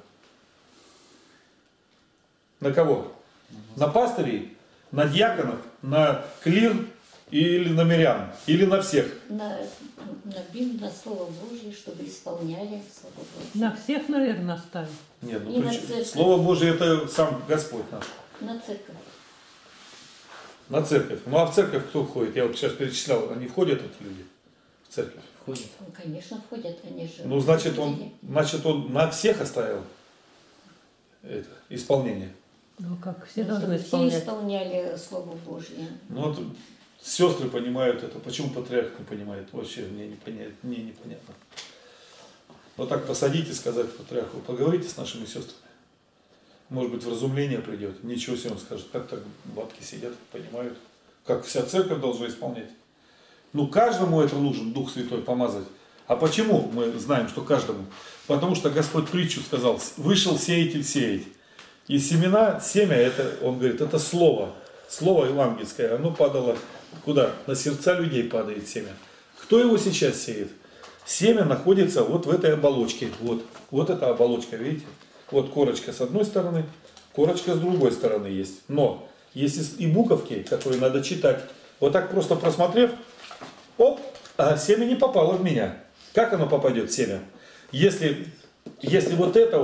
На кого? На пастырей? На диаконов? На клир? Или на мирян? Или на всех? на Библию, на Слово Божье, чтобы исполняли Слово Божье. На всех, наверное, оставил. Нет, И на церковь. Слово Божие это сам Господь наш. На церковь. На церковь. Ну а в церковь кто входит? Я вот сейчас перечислял, они входят, эти люди, в церковь? Входит. Ну, конечно, входят, они же. Ну, значит, люди. он на всех оставил это исполнение. Ну как, все Ну, должны чтобы все исполнять. исполняли Слово Божье. Ну, вот сестры понимают это. Почему патриарх не понимает? Вообще мне непонятно. Вот так посадите, сказать патриарху, поговорите с нашими сестрами. Может быть, вразумление придет. Ничего себе он скажет, как так бабки сидят, понимают, как вся церковь должна исполнять. Ну, каждому это нужен Дух Святой помазать. А почему мы знаем, что каждому? Потому что Господь притчу сказал, вышел сеятель сеять. И семена, семя, это, он говорит, это слово евангельское, оно падало куда? На сердца людей падает семя. Кто его сейчас сеет? Семя находится вот в этой оболочке. Вот эта оболочка, видите? Вот корочка с одной стороны, корочка с другой стороны есть. Но есть и буковки, которые надо читать. Вот так просто просмотрев, оп, а семя не попало в меня. Как оно попадет, семя? Если вот это вот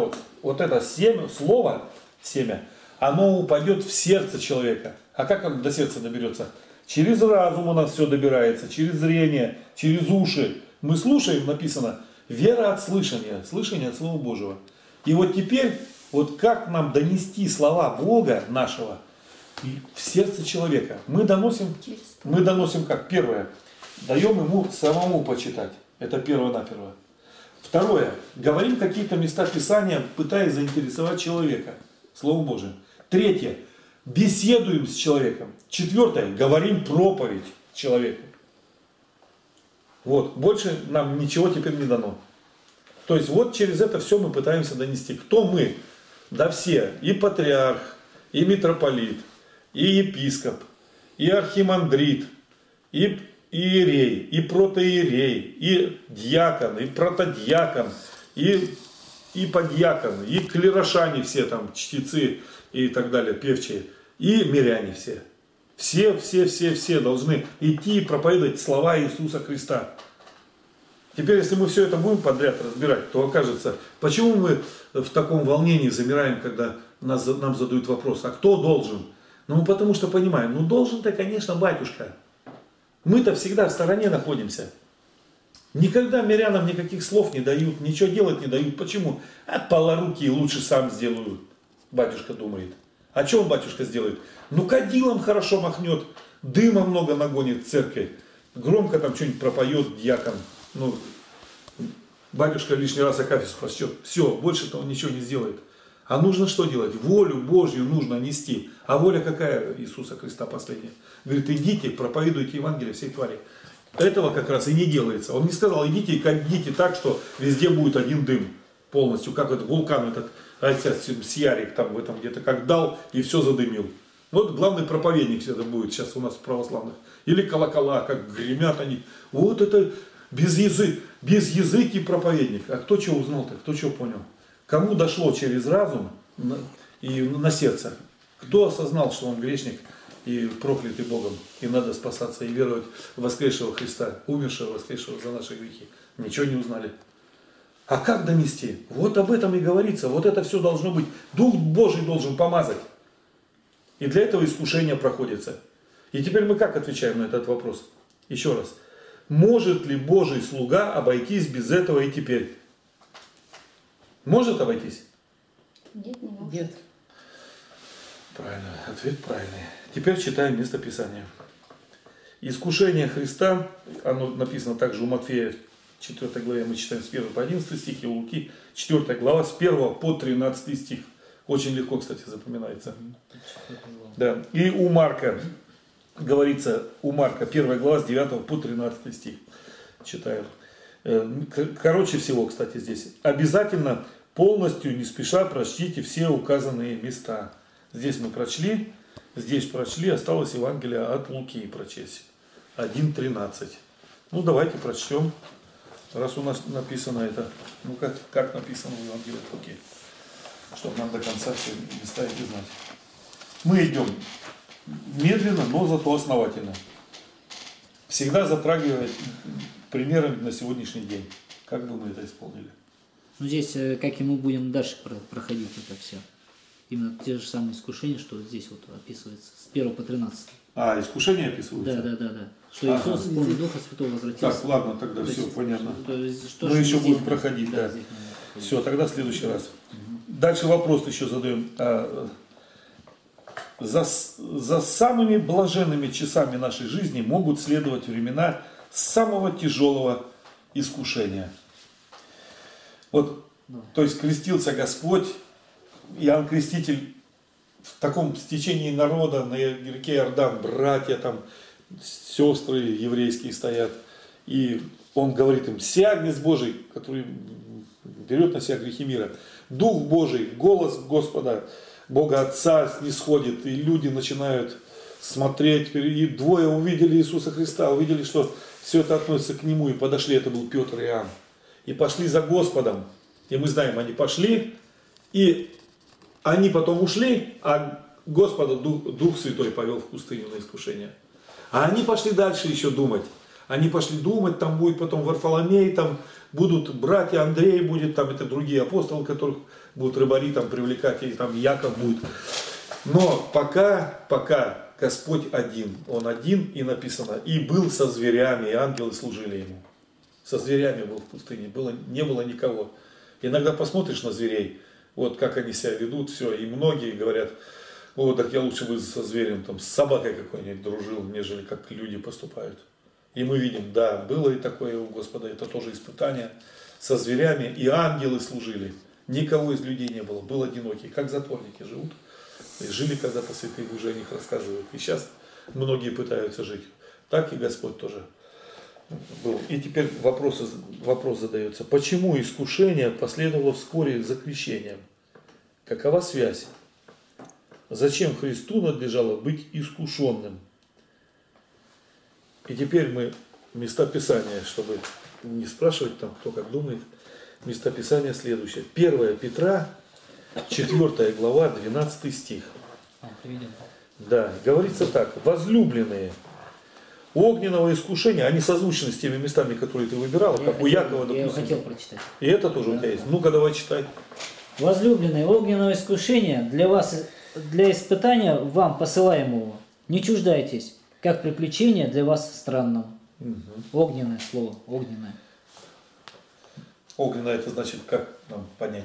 вот это семя, слово, семя, оно упадет в сердце человека. А как оно до сердца доберется? Через разум у нас все добирается, через зрение, через уши. Мы слушаем, написано, вера от слышания, слышание от Слова Божьего. И вот теперь, вот как нам донести слова Бога нашего в сердце человека? Мы доносим как? Первое, даем ему самому почитать. Это первое-наперво. Второе, говорим какие-то места Писания, пытаясь заинтересовать человека Словом Божиим. Третье, беседуем с человеком. Четвертое, говорим проповедь человеку. Вот, больше нам ничего теперь не дано. То есть вот через это все мы пытаемся донести. Кто мы? Да все. И патриарх, и митрополит, и епископ, и архимандрит, и иерей, и протоиерей, и диакон, и протодиакон, и подьякон, и клирошане все там, чтецы и так далее, певчие, и миряне все. Все должны идти и проповедовать слова Иисуса Христа. Теперь, если мы все это будем подряд разбирать, то окажется, почему мы в таком волнении замираем, когда нам задают вопрос, а кто должен? Ну, потому что понимаем, ну должен-то, конечно, батюшка. Мы-то всегда в стороне находимся. Никогда мирянам никаких слов не дают, ничего делать не дают. Почему? А полоруки лучше сам сделаю, батюшка думает. А что он, батюшка, сделает? Ну, кадилом хорошо махнет, дыма много нагонит в церкви, громко там что-нибудь пропоет дьякон. Ну, батюшка лишний раз акафист прочтет. Все, больше-то он ничего не сделает. А нужно что делать? Волю Божью нужно нести. А воля какая Иисуса Христа последняя? Говорит, идите, проповедуйте Евангелие всей твари. Этого как раз и не делается. Он не сказал, идите и кадите так, что везде будет один дым полностью. Как этот вулкан, этот Сьярик там в этом где-то как дал и все задымил. Вот главный проповедник это будет сейчас у нас в православных. Или колокола, как гремят они. Вот это без языки проповедник. А кто что узнал-то? Кто что понял? Кому дошло через разум и на сердце? Кто осознал, что он грешник и проклятый Богом, и надо спасаться и веровать в воскресшего Христа, умершего, воскресшего за наши грехи? Ничего не узнали. А как донести? Вот об этом и говорится. Вот это все должно быть. Дух Божий должен помазать. И для этого искушение проходится. И теперь мы как отвечаем на этот вопрос? Еще раз. Может ли Божий слуга обойтись без этого и теперь? Может обойтись? Нет, не может. Нет. Правильно, ответ правильный. Теперь читаем местописание. Искушение Христа, оно написано также у Матфея, 4 главе мы читаем с 1 по 11 стих, и у Луки 4 глава с 1 по 13 стих. Очень легко, кстати, запоминается. Да. И у Марка, говорится, у Марка 1 глава с 9 по 13 стих. Читаем. Короче всего, кстати, здесь. Обязательно полностью, не спеша, прочтите все указанные места. Здесь мы прочли, здесь прочли, осталось Евангелие от Луки прочесть. 1.13. Ну, давайте прочтем. Раз у нас написано это, ну как написано в Евангелии от Луки, чтобы нам до конца все места эти знать. Мы идем медленно, но зато основательно. Всегда затрагивая примерами на сегодняшний день. Как бы мы это исполнили? Ну, здесь, как и мы будем дальше проходить это все. Именно те же самые искушения, что здесь вот описывается, с 1 по 13. А, искушения описываются? Да. Что Иисус, полный Духа Святого, возвратился. Так, ладно, тогда все понятно. Что мы еще будем проходить, да. Все, тогда в следующий раз. Дальше вопрос еще задаем. За самыми блаженными часами нашей жизни могут следовать времена самого тяжелого искушения. Вот, то есть крестился Господь, Иоанн Креститель в таком стечении народа на реке Иордан, братья там, сестры еврейские стоят, и он говорит им: «Се агнец Божий, который берет на себя грехи мира, Дух Божий, голос Господа, Бога Отца снисходит», и люди начинают смотреть, и двое увидели Иисуса Христа, увидели, что все это относится к Нему, и подошли, это был Петр и Иоанн, и пошли за Господом, и мы знаем, они пошли, и они потом ушли, а Господа Дух Святой повел в пустыню на искушение. А они пошли дальше еще думать. Они пошли думать, там будет потом Варфоломей, там будут братья, Андрей будет, там это другие апостолы, которых будут рыбари там привлекать, и там Яков будет. Но пока Господь один, Он один, и написано, и был со зверями, и ангелы служили Ему. Со зверями был в пустыне, не было никого. Иногда посмотришь на зверей, вот как они себя ведут, все, и многие говорят, о, так я лучше бы со зверем, там, с собакой какой-нибудь дружил, нежели как люди поступают. И мы видим, да, было и такое у Господа, это тоже испытание. Со зверями и ангелы служили. Никого из людей не было, был одинокий, как затворники живут. И жили когда-то святые, уже о них рассказывают. И сейчас многие пытаются жить. Так и Господь тоже был. И теперь вопрос задается. Почему искушение последовало вскоре за крещением? Какова связь? Зачем Христу надлежало быть искушенным? И теперь мы местописание, чтобы не спрашивать там, кто как думает. Местописание следующее. 1 Петра, 4 глава, 12 стих. Да, говорится так. Возлюбленные, огненного искушения, они созвучны с теми местами, которые ты выбирала, как у Якова, допустим. Я хотел прочитать. И это тоже у тебя есть. Ну-ка, давай читай. Возлюбленные, огненного искушения для вас, для испытания вам посылаемого. Не чуждайтесь, как приключение для вас странного. Огненное слово, огненное. Огненное это значит, как нам понять?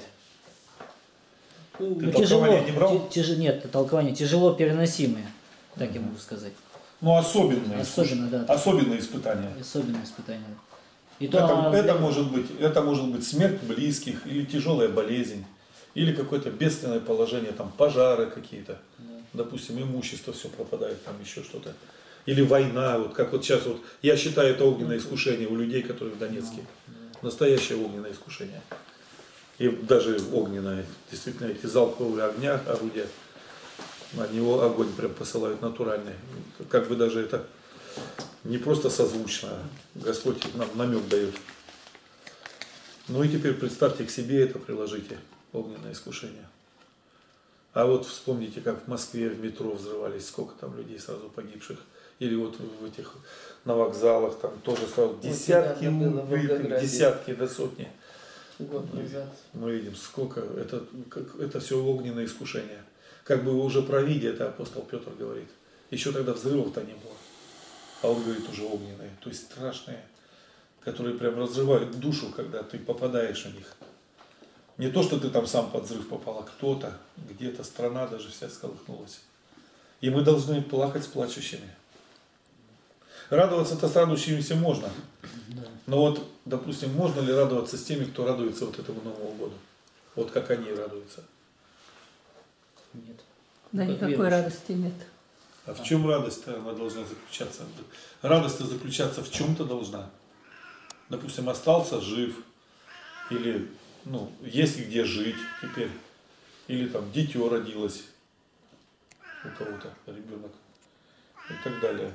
Ты толкование не брал? Нет, толкование тяжело переносимое, так я могу сказать. Ну, особенное. Да. Особенное испытание. Особенное испытание. И это может быть смерть близких, или тяжелая болезнь, или какое-то бедственное положение, там пожары какие-то. Да. Допустим, имущество все пропадает, там еще что-то. Или война, вот как вот сейчас, вот, я считаю, это огненное искушение у людей, которые в Донецке. Настоящее огненное искушение. И даже огненное, действительно, эти залповые орудия, на него огонь прям посылают натуральный. Как бы даже это не просто созвучно, Господь нам намек дает. Ну и теперь представьте к себе это, приложите, огненное искушение. А вот вспомните, как в Москве в метро взрывались, сколько там людей сразу погибших. Или вот в этих на вокзалах там тоже сразу десятки, десятки до сотни. Год назад. Мы видим, сколько это все огненное искушение. Как бы уже про виде, это апостол Петр говорит. Еще тогда взрывов-то не было. А он говорит уже огненные, то есть страшные, которые прям разрывают душу, когда ты попадаешь в них. Не то, что ты там сам под взрыв попал, а кто-то, где-то страна даже вся сколыхнулась. И мы должны плакать с плачущими. Радоваться-то с радующимися можно. Но вот, допустим, можно ли радоваться с теми, кто радуется вот этому Новому году? Вот как они радуются. Нет. Да никакой радости нет. А в чем радость-то она должна заключаться? Радость-то заключаться в чем-то должна. Допустим, остался жив. Или, есть где жить теперь. Или там дитё родилось у кого-то, ребенок. И так далее.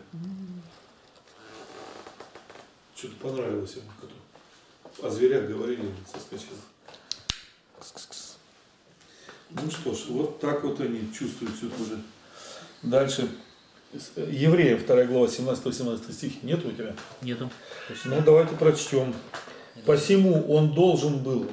Что-то понравилось ему. О зверях говорили, соскочил. Ну что ж, вот так вот они чувствуют все тоже. Дальше. Евреям 2 глава 17-18 стих. Нет у тебя? Нету. Ну давайте прочтем. Посему он должен был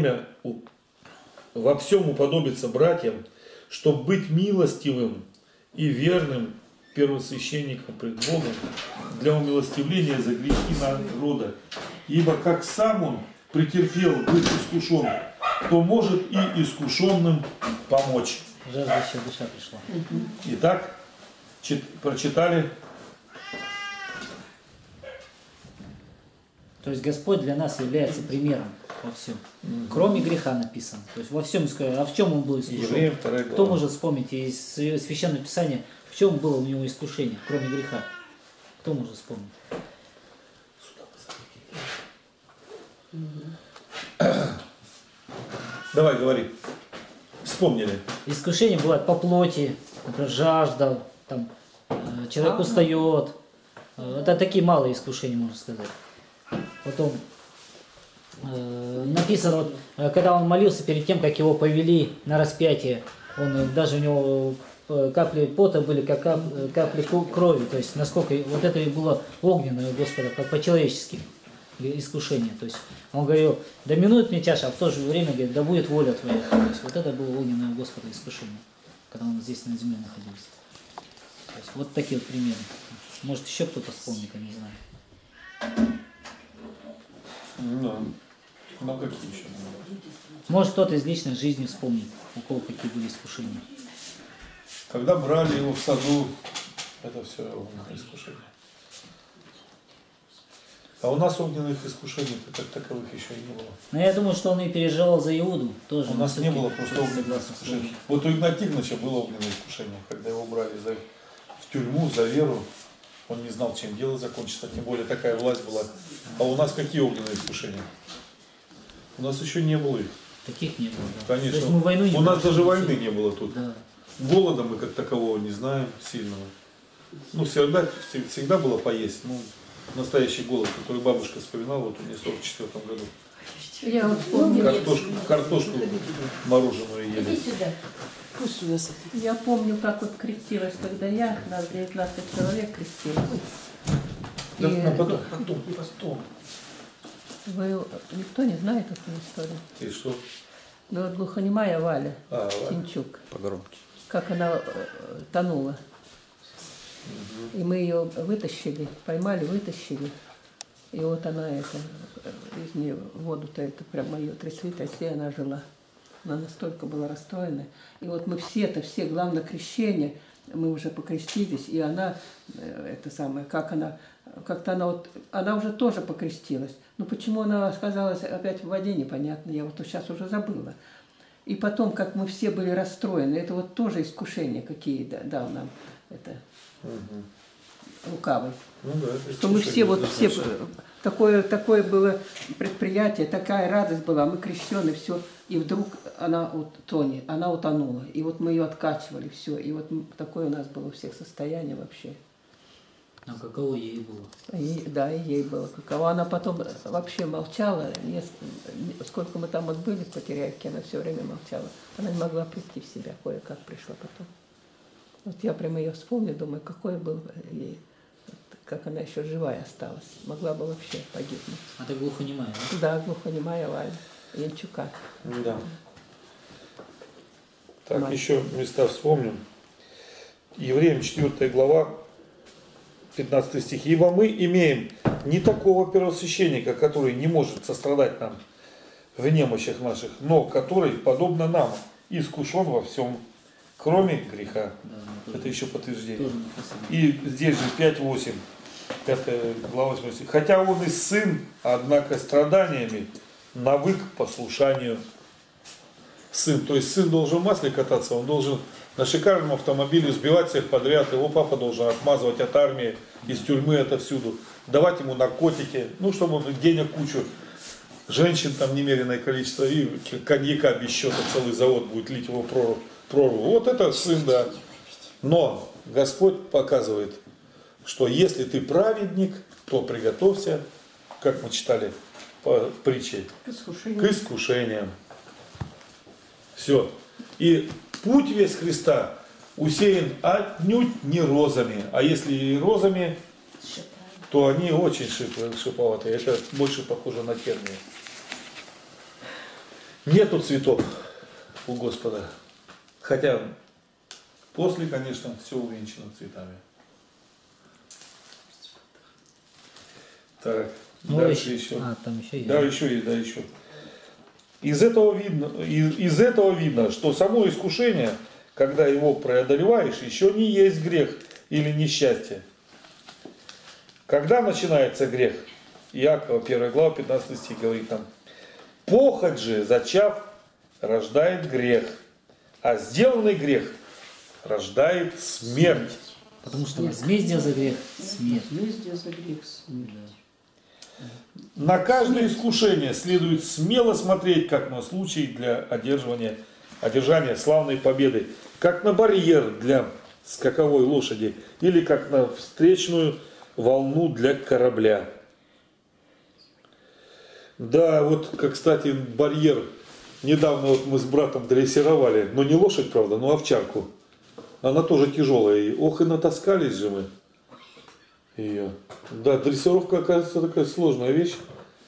во всем уподобиться братьям, чтобы быть милостивым и верным первосвященником пред Богом для умилостивления за грехи народа. Ибо как сам он претерпел быть искушен, то может и искушенным помочь. Жаждущая душа пришла. Итак, прочитали. То есть Господь для нас является примером во всем. Кроме греха написано. То есть во всем, а в чем он был искушен? Кто может вспомнить из Священного Писания, в чем было у него искушение, кроме греха? Кто может вспомнить? Давай, говори. Вспомнили. Искушение бывает по плоти, например, жажда, там, человек устает. Это такие малые искушения, можно сказать. Потом написано, вот, когда он молился перед тем, как его повели на распятие, даже у него капли пота были, как капли крови, то есть насколько вот это и было огненное у Господа, как по-человечески. искушение. То есть он говорил, да минует мне чаша, а в то же время говорит, да будет воля твоя. То есть вот это было огненное у Господа искушение, когда он здесь на земле находился. То есть вот такие вот примеры. Может еще кто-то вспомнит, я не знаю. Ну какие еще? Может кто-то из личной жизни вспомнит, у кого какие были искушения. Когда брали его в саду, это все огненное искушение. А у нас огненных искушений как таковых еще и не было. Но я думаю, что он и переживал за Иуду тоже. У нас не было просто огненных искушений. Вот у Игнатия Тихоновича было огненное искушение, когда его брали в тюрьму за веру. Он не знал, чем дело закончится, тем более такая власть была. А у нас какие огненные искушения? У нас еще не было их. Таких не было. Да. Конечно. То есть мы войну не у нас даже войны не было тут. Да. Голода мы как такового не знаем сильного. Ну, всегда было поесть. Ну, настоящий голод, который бабушка вспоминала, вот у нее в 1944 году. Я вот помню. Картошку мороженую ели. Я помню, как вот крестилась, когда нас 19 человек крестилось. Да, потом. Вы никто не знает эту историю? И что? Ну вот глухонемая Валя Тинчук. Погромче. Как она тонула. И мы ее вытащили, поймали, вытащили. И вот она из нее воду-то это прямо ее трясли, она жила. Она настолько была расстроена. И вот мы все, главное крещение, мы уже покрестились, и она, она уже тоже покрестилась. Но почему она оказалась опять в воде, непонятно, я вот сейчас уже забыла. И потом, как мы все были расстроены, это вот тоже искушения какие дал нам это лукавый. Ну, да, что мы все, такое было предприятие, такая радость была, мы крещены, все, и вдруг она тонет, она утонула, и вот мы ее откачивали, все, и вот такое у нас было у всех состояние вообще. А каково ей было? Да, и ей было каково. Она потом вообще молчала, сколько мы там отбыли в Потеряевке, она все время молчала. Она не могла прийти в себя, кое-как пришла потом. Вот я прямо ее вспомню, думаю, какое было ей, как она еще живая осталась. Могла бы вообще погибнуть. А ты глухонемая, да? Да, глухонемая Валя Янчука. Да. Так, еще места вспомним. Евреям 4 глава, 15 стих. «Ибо мы имеем не такого первосвященника, который не может сострадать нам в немощах наших, но который, подобно нам, искушен во всем, кроме греха». Да, это еще подтверждение. И здесь же 5:8, 5 глава 8 стих. «Хотя он и сын, однако страданиями навык послушанию сын». То есть сын должен в масле кататься, он должен на шикарном автомобиле сбивать всех подряд, его папа должен отмазывать от армии, из тюрьмы отовсюду, давать ему наркотики, ну, чтобы он денег кучу, женщин там немеренное количество, и коньяка без счета целый завод будет лить его прорву. Вот это сын, да. Но Господь показывает, что если ты праведник, то приготовься, как мы читали по притче, к искушениям. Все. И путь весь Христа усеян отнюдь не розами. А если и розами, то они очень шиповатые. Это больше похоже на тернии. Нету цветов у Господа. Хотя после, конечно, все увенчано цветами. Так, ну, дальше еще. Там еще есть. Да, еще есть, да, еще. Из этого видно, что само искушение, когда его преодолеваешь, еще не есть грех или несчастье. Когда начинается грех? Иакова 1 глава 15 стих говорит там: «Похоть же, зачав, рождает грех, а сделанный грех рождает смерть». Потому что возмездие за грех – смерть. Возмездие за грех – смерть. На каждое искушение следует смело смотреть, как на случай для одержания славной победы, как на барьер для скаковой лошади или как на встречную волну для корабля. Да, вот, как, кстати, барьер. Недавно вот мы с братом дрессировали, но не лошадь, правда, но овчарку. Она тоже тяжелая. И, ох, и натаскались же мы ее. Да, дрессировка, оказывается, такая сложная вещь.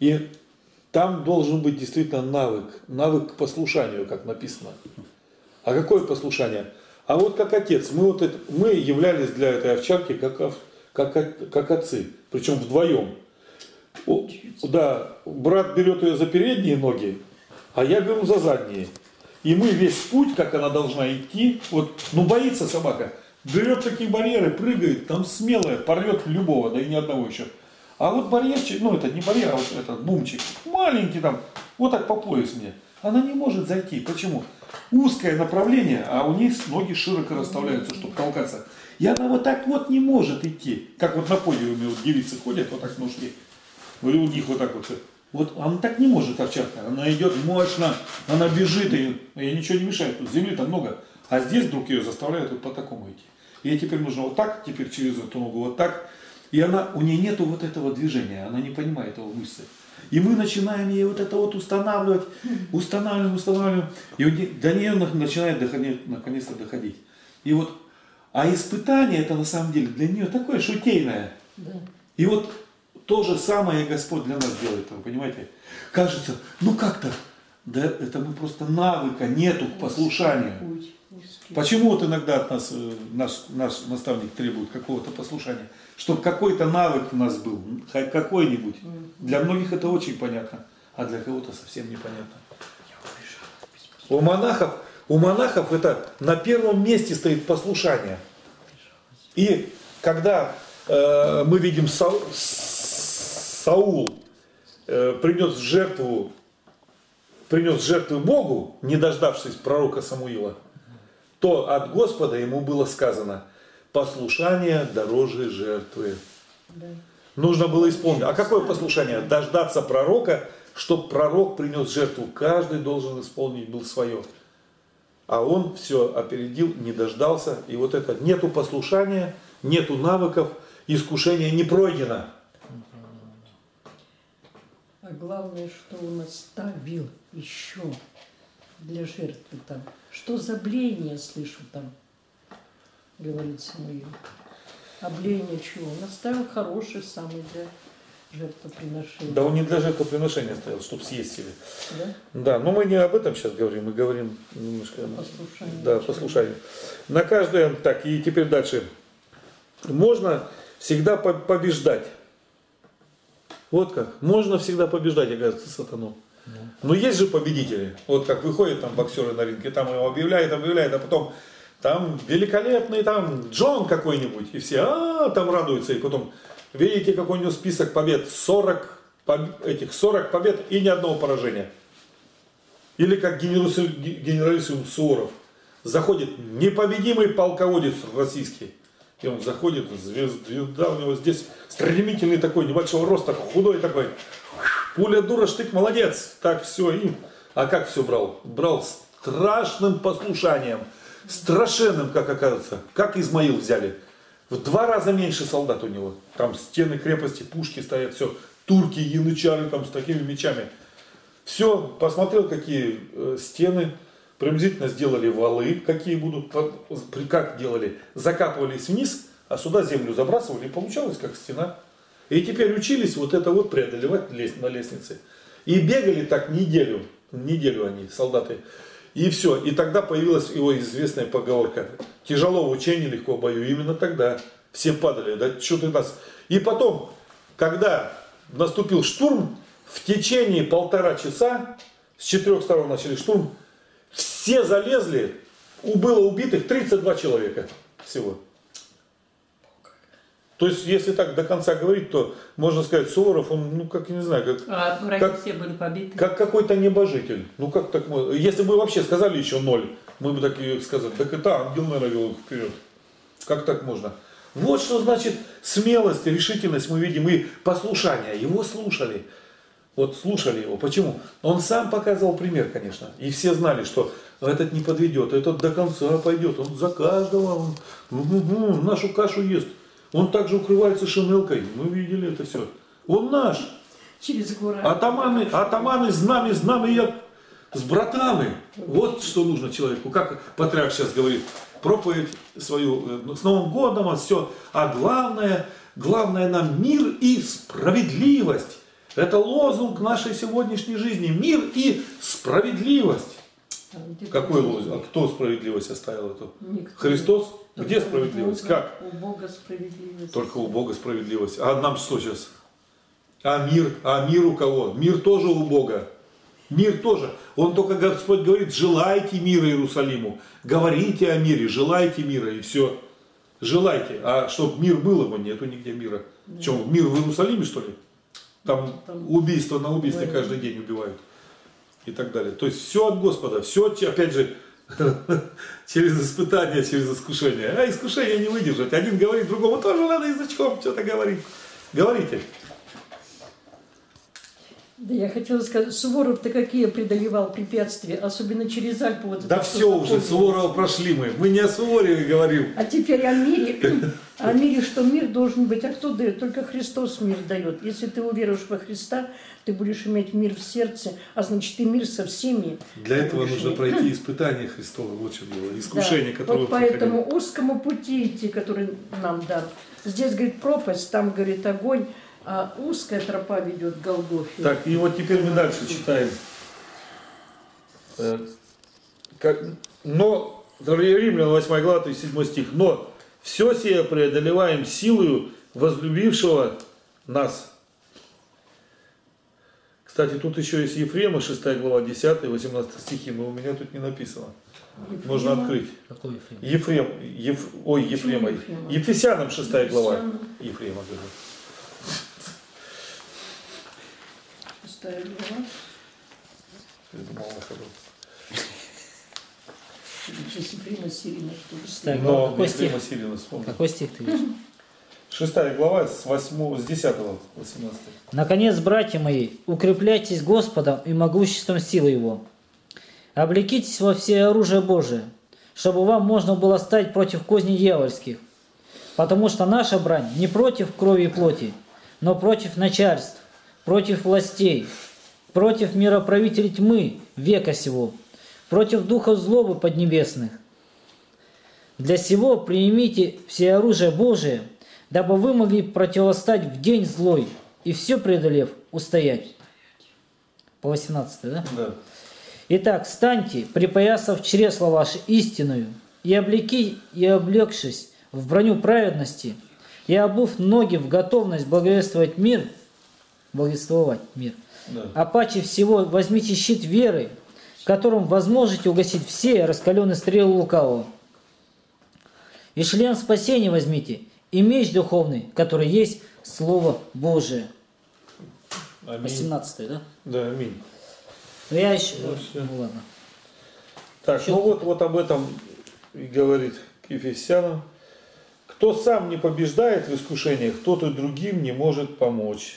И там должен быть действительно навык к послушанию, как написано. А какое послушание? А вот как отец, мы являлись для этой овчарки как отцы, причем вдвоем. Да, брат берет ее за передние ноги, а я беру за задние. И мы весь путь, как она должна идти, боится собака, берет такие барьеры, прыгает, там смелая, порвет любого, да и ни одного еще. А вот барьерчик, это не барьер, а вот этот бумчик, маленький там, вот так по пояс мне, она не может зайти. Почему? Узкое направление, а у них ноги широко расставляются, чтобы толкаться. И она вот так вот не может идти, как вот на подиуме девицы ходят, вот так ножки, у них вот так вот. Вот она так не может, овчарка. Она идет мощно, она бежит, и ей ничего не мешает. Тут земли-то много. А здесь вдруг ее заставляют вот по такому идти. И ей теперь нужно вот так, теперь через эту ногу вот так. И у нее нету вот этого движения, она не понимает этого мышцы. И мы начинаем ей вот это вот устанавливать, устанавливаем. И до нее начинает наконец-то доходить. И а испытание это на самом деле для нее такое шутейное. Да. И то же самое Господь для нас делает, вы понимаете? Кажется, как так? Да это мы просто навыка нету к послушанию. Почему иногда от нас наш наставник требует какого-то послушания? Чтобы какой-то навык у нас был, какой-нибудь. Для многих это очень понятно, а для кого-то совсем непонятно. У монахов это на первом месте стоит послушание. И когда мы видим Саул принес жертву Богу, не дождавшись пророка Самуила, то от Господа ему было сказано: послушание дороже жертвы. Да. Нужно было исполнить. А какое послушание? Дождаться пророка, чтобы пророк принес жертву. Каждый должен исполнить был свое. А он все опередил, не дождался. И нету послушания, нету навыков, искушение не пройдено. А главное, что он оставил еще для жертвы там. Что за блеяние слышу там, говорит Самуил. А блеяние чего? Он оставил хороший самый для жертвоприношения. Да он не для жертвоприношения оставил, чтобы съесть себе. Да? Да, но мы не об этом сейчас говорим, мы говорим немножко... Послушание. Да, послушание. На каждое... Так, и теперь дальше. Можно всегда побеждать. Вот как. Можно всегда побеждать, оказывается, сатану. Но есть же победители. Вот как выходят там боксеры на ринге, там его объявляют, а потом там великолепный там Джон какой-нибудь, и все там радуются, и потом видите, какой у него список побед, 40 побед и ни одного поражения. Или как генералиссимус Суворов, заходит непобедимый полководец российский, и он заходит, звезда у него здесь, стремительный такой, небольшого роста, худой такой, пуля дура, штык, молодец. Так все. А как все брал? Брал страшным послушанием. Страшенным, как оказывается. Как Измаил взяли. В 2 раза меньше солдат у него. Там стены крепости, пушки стоят, все. Турки, янычары там с такими мечами. Все, посмотрел, какие стены. Приблизительно сделали валы, какие будут. Как делали? Закапывались вниз, а сюда землю забрасывали. И получалось, как стена. И теперь учились преодолевать на лестнице. И бегали так неделю они, солдаты. И все. И тогда появилась его известная поговорка: тяжело в учении, легко в бою. Именно тогда все падали. Да что ты нас... И потом, когда наступил штурм, в течение 1,5 часа, с 4 сторон начали штурм, все залезли, было убитых 32 человека всего. То есть, если так до конца говорить, то можно сказать, Суворов, он, как, не знаю, враги все были побиты. Как какой-то небожитель. Как так можно? Если бы вообще сказали еще 0, мы бы так и сказали, так это ангел, наверное, вел их вперед. Как так можно? Вот что значит смелость, решительность мы видим, и послушание. Его слушали. Слушали его. Почему? Он сам показывал пример, конечно. И все знали, что этот не подведет, этот до конца пойдет. Он за каждого, нашу кашу ест. Он также укрывается шинелкой. Мы видели это все. Он наш. Через горы. Атаманы знамя с братами. Вот что нужно человеку. Как патриарх сейчас говорит. Проповедь свою с Новым годом, все. А главное нам мир и справедливость. Это лозунг нашей сегодняшней жизни. Мир и справедливость. Какой лозунг? А кто справедливость оставил эту? Никто. Христос? Только Где справедливость? у Бога, Как? У Бога справедливость. Только у Бога справедливость. А нам что сейчас? А мир? А мир у кого? Мир тоже у Бога. Мир тоже. Он только, Господь говорит, желайте мира Иерусалиму. Говорите о мире, желайте мира и все. Желайте. А чтобы мир был, его нету нигде мира. Да. Чем, мир в Иерусалиме, что ли? Там убийство на убийстве каждый день убивают. И так далее. То есть все от Господа. Все, опять же, через испытания, через искушение. А искушение не выдержать. Один говорит другому, тоже надо язычком что-то говорить. Говорите. Да, я хотела сказать, Суворов-то какие преодолевал препятствия, особенно через Альпу. Вот да все уже, Суворова прошли мы. Мы не о Суворове говорим. А теперь о мире, что мир должен быть. А кто дает? Только Христос мир дает. Если ты уверуешь во Христа, ты будешь иметь мир в сердце, а значит и мир со всеми. Для этого нужно пройти испытание Христова, вот что дело, искушение, да. которое вот по этому узкому пути идти, который нам дан. Здесь, говорит, пропасть, там, говорит, огонь. А узкая тропа ведет к Голгофе. Так, и вот теперь мы дальше читаем. Но, Римлян 8 глава, 7 стих. Но все сие преодолеваем силою возлюбившего нас. Кстати, тут еще есть Ефрема, 6 глава, 10 18 стихи, но у меня тут не написано. Ефрема? Можно открыть. Какой Ефрем? Ефрема. Ефесянам 6 глава. Ефрема, говорю. Я думал, на ходу. Но какой стих? Какой стих ты видишь? 6 глава с 10 18. Наконец, братья мои, укрепляйтесь Господом и могуществом силы Его. Облекитесь во все оружие Божие, чтобы вам можно было стать против козней дьявольских. Потому что наша брань не против крови и плоти, но против начальств, против властей, против мироправителей тьмы века сего, против духов злобы поднебесных. Для сего примите все оружие Божие, дабы вы могли противостать в день злой и все преодолев устоять. По 18, да? Да. Итак, встаньте, припоясав чресла ваши истинную, и облегшись в броню праведности, и обув ноги в готовность благовествовать мир, да. А паче всего возьмите щит веры, которым возможете угасить все раскаленные стрелы лукавого. И шлем спасения возьмите, и меч духовный, который есть Слово Божие. Аминь. 18, да? Да, аминь. Ну я еще... Ну ладно. Так, еще... вот об этом и говорит к Ефесянам. Кто сам не побеждает в искушениях, тот и другим не может помочь.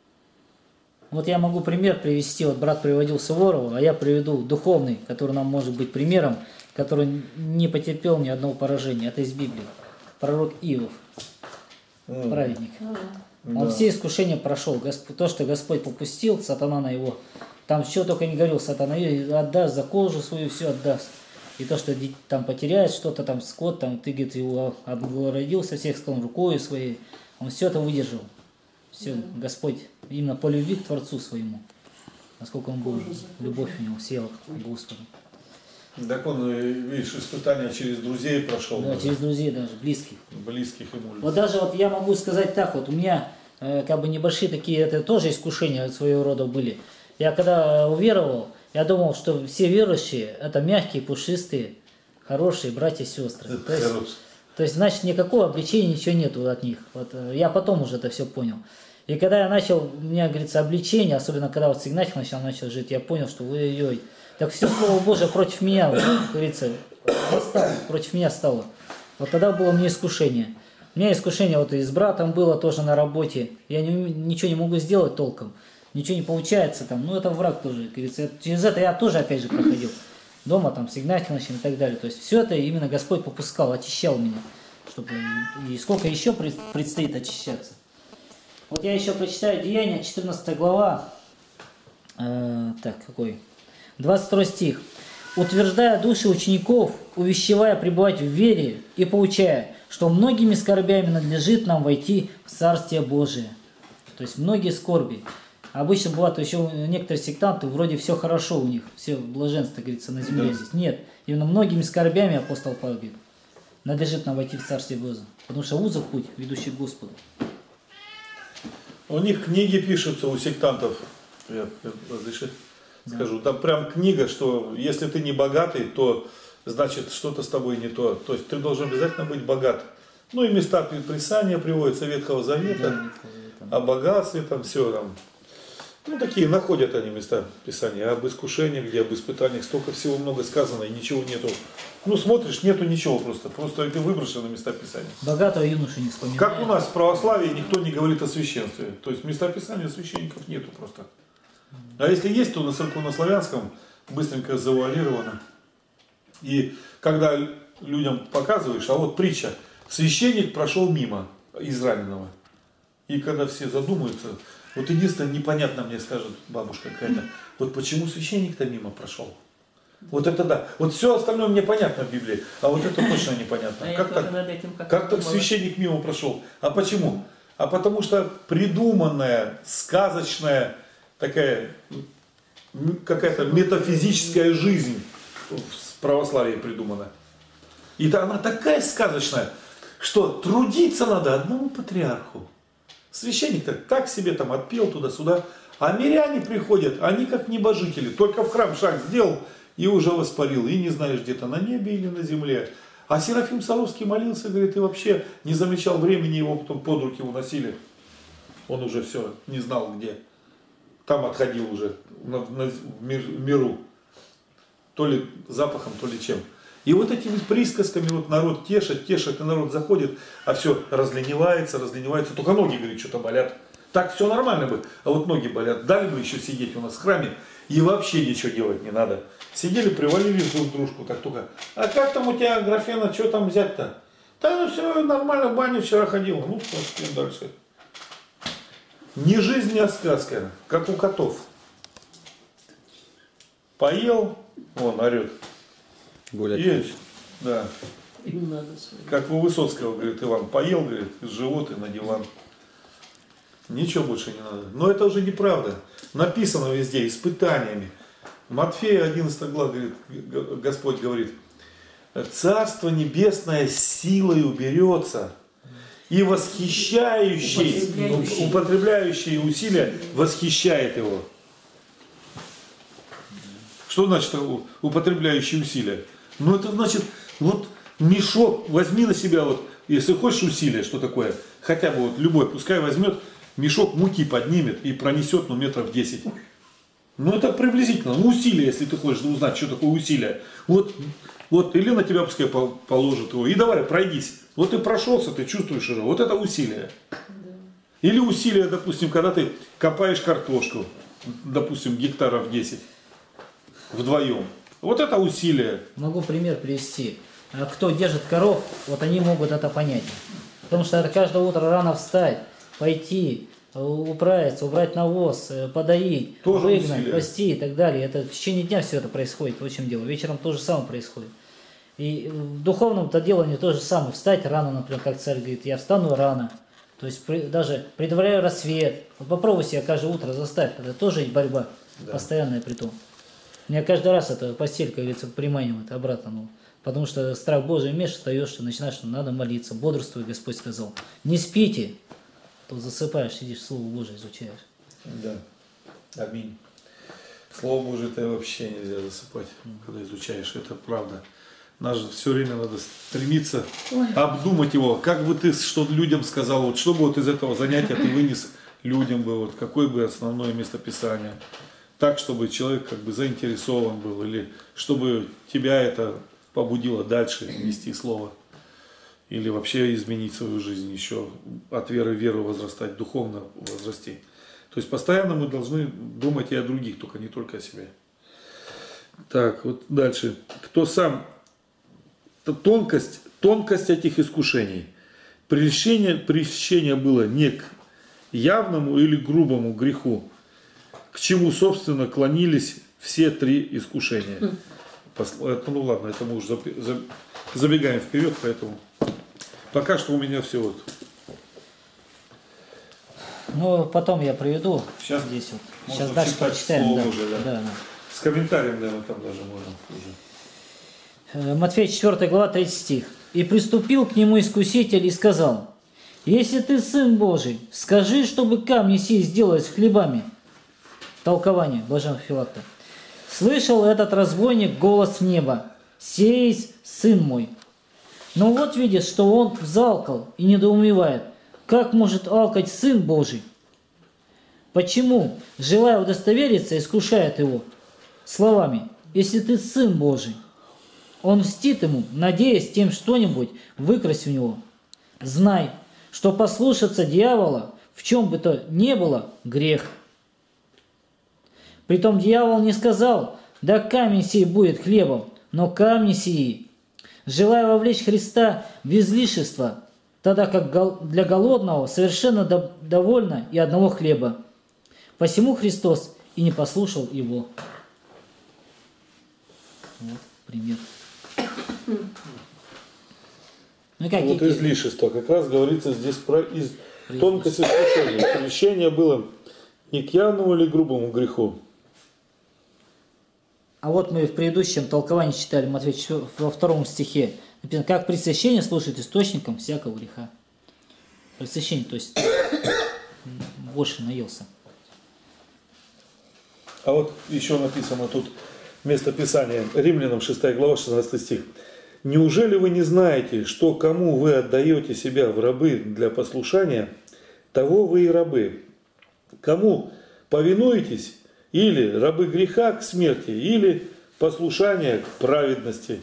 Вот я могу пример привести, вот брат приводил Суворова, а я приведу духовный, который нам может быть примером, который не потерпел ни одного поражения. Это из Библии. Пророк Иов, праведник. Он все искушения прошел. То, что Господь попустил, сатана на его. Там что только не говорил, сатана отдаст за кожу свою, все отдаст. И то, что там потеряет что-то, там скот, там ты, говорит, его обгородил со всех сторон рукой своей. Он все это выдержал. Все, Господь именно по любви к Творцу своему. Насколько он был, любовь у него села к Господу. Так он, видишь, испытания через друзей прошел. Да, даже. Через друзей даже, близких. Близких ему. Вот даже вот я могу сказать так, вот у меня как бы небольшие такие, это тоже искушения своего рода были. Я когда уверовал, я думал, что все верующие это мягкие, пушистые, хорошие братья и сестры. То есть, значит, никакого обличения, ничего нету от них. Вот, я потом уже это все понял. И когда я начал, у меня, говорится, обличение, особенно когда вот с Игнатьевым начал жить, я понял, что ой-ой-ой, так все Слово Божие против меня, вот, как говорится, против меня стало. Вот тогда было мне искушение. У меня искушение вот и с братом было тоже на работе. Я ничего не могу сделать толком. Ничего не получается там. Ну, это враг тоже, как говорится. Через это я тоже, опять же, проходил. Дома там с Игнатьевым и так далее. То есть все это именно Господь попускал, очищал меня. Чтобы... И сколько еще предстоит очищаться. Вот я еще прочитаю Деяния, 14 глава. Так, какой? 22 стих. «Утверждая души учеников, увещевая пребывать в вере и поучая, что многими скорбями надлежит нам войти в Царствие Божие». То есть многие скорби. Обычно бывает еще у некоторых сектантов, вроде все хорошо у них, все блаженство, говорится, на земле здесь. Нет, именно многими скорбями апостол Павел говорит, надлежит нам войти в Царствие Божие, потому что узок путь, ведущий к Господу. У них книги пишутся, у сектантов, скажу, там прям книга, что если ты не богатый, то значит что-то с тобой не то. То есть ты должен обязательно быть богат. Ну и места Писания приводятся Ветхого Завета, о богатстве, там все там. Ну такие находят они места Писания, об искушениях, где об испытаниях, столько всего много сказано и ничего нету. Ну смотришь, нету ничего просто это выброшено места Писания. Богатого юношу не вспоминают. Как у нас в православии никто не говорит о священстве. То есть места Писания священников нету просто. А если есть, то на церковнославянском быстренько завуалировано. И когда людям показываешь, а вот притча, священник прошел мимо израненного. И когда все задумаются, вот единственное непонятно мне скажет бабушка какая-то, вот почему священник-то мимо прошел? Вот это да. Вот все остальное мне понятно в Библии, а вот это точно непонятно. Как так священник мимо прошел? А почему? А потому что придуманная, сказочная, такая какая-то метафизическая жизнь в православии придумана. И она такая сказочная, что трудиться надо одному патриарху. Священник-то так себе там отпел туда-сюда, а миряне приходят, они как небожители, только в храм шаг сделал и уже воспарил, и не знаешь, где-то на небе или на земле. А Серафим Саровский молился, говорит, и вообще не замечал времени, его потом под руки уносили. Он уже все, не знал где. Там отходил уже в миру. То ли запахом, то ли чем. И вот этими присказками вот народ тешит, и народ заходит, а все разленивается. Только ноги, говорит, что-то болят. Так все нормально бы, а вот ноги болят. Дали бы еще сидеть у нас в храме, и вообще ничего делать не надо. Сидели, привалились друг к дружку, так только. А как там у тебя, Графена, что там взять-то? Да, ну все нормально, в баню вчера ходила. Ну, что дальше. Не жизнь, а сказка, как у котов. Поел, он орет. И, да. Как у Высоцкого, говорит Иван, поел, говорит, живот и на диван. Ничего больше не надо. Но это уже неправда. Написано везде испытаниями. Матфея 11 глава, говорит, Господь говорит, Царство Небесное силою берется, и восхищающий, употребляющий усилия, восхищает его. Что значит употребляющий усилия? Ну это значит, вот мешок, возьми на себя, вот, если хочешь усилия, что такое, хотя бы вот любой, пускай возьмет, мешок муки поднимет и пронесет, ну, метров 10. Ну это приблизительно, ну усилие, если ты хочешь узнать, что такое усилие. Вот или на тебя пускай положит его, и давай, пройдись. Вот ты прошелся, ты чувствуешь уже, вот это усилие. Или усилие, допустим, когда ты копаешь картошку, допустим, гектаров 10, вдвоем. Вот это усилие. Могу пример привести. Кто держит коров, вот они могут это понять. Потому что это каждое утро рано встать, пойти, управиться, убрать навоз, подоить, тоже выгнать, усилие. пасти и так далее. Это в течение дня все это происходит. Вот в чем дело. Вечером то же самое происходит. И в духовном-то делании то же самое. Встать рано, например, как царь говорит, я встану рано. То есть даже предваряю рассвет. Вот попробуй себя каждое утро заставь. Это тоже есть борьба. Да. Постоянная при том. Меня каждый раз это постель, как говорится, приманивает обратно. Ну, потому что страх Божий имеешь, встаешь, начинаешь, надо молиться. Бодрствуй, Господь сказал. Не спите. То засыпаешь, сидишь, Слово Божие изучаешь. Да. Аминь. Слово Божие это вообще нельзя засыпать, когда изучаешь. Это правда. Нас же все время надо стремиться обдумать его. Как бы ты что людям сказал, вот что бы вот из этого занятия ты вынес людям бы, вот какое бы основное местописание. Так, чтобы человек как бы заинтересован был, или чтобы тебя это побудило дальше нести слово. Или вообще изменить свою жизнь, еще от веры в веру возрастать, духовно возрасти. То есть постоянно мы должны думать и о других, только не только о себе. Так, вот дальше. Кто сам... Тонкость этих искушений. Прельщение было не к явному или грубому греху, к чему, собственно, клонились все три искушения. Ну ладно, это мы уже забегаем вперед, поэтому пока что у меня все вот. Ну, потом я приведу. Сейчас здесь вот. можно Сейчас дальше читать прочитаем. Слово Да. Божие, да. Да, да. С комментарием, наверное, там даже можно уже. Матфея 4 глава 3 стих. «И приступил к нему искуситель и сказал: если ты Сын Божий, скажи, чтобы камни сии сделались хлебами». Толкование блаженного Филакта. «Слышал этот разбойник голос неба: сей Сын мой». Но вот видит, что он взалкал и недоумевает, как может алкать Сын Божий. Почему, желая удостовериться, искушает его словами: если ты Сын Божий. Он мстит ему, надеясь тем что-нибудь выкрасть у него. Знай, что послушаться дьявола, в чем бы то ни было, грех. Притом дьявол не сказал: да камень сей будет хлебом, но камни сии, желая вовлечь Христа в излишество, тогда как для голодного совершенно довольно и одного хлеба. Посему Христос и не послушал его. Вот пример. Ну, вот излишество. Как раз говорится здесь про тонкость искушения. Крещение было не к явному или грубому греху. А вот мы в предыдущем толковании читали, Матфея во 2 стихе. Написано: как пресыщение служит источником всякого греха. Пресыщение, то есть больше наелся. А вот еще написано тут место Писания, Римлянам 6 глава 16 стих. «Неужели вы не знаете, что кому вы отдаете себя в рабы для послушания, того вы и рабы? Кому повинуетесь, или рабы греха к смерти, или послушания к праведности?»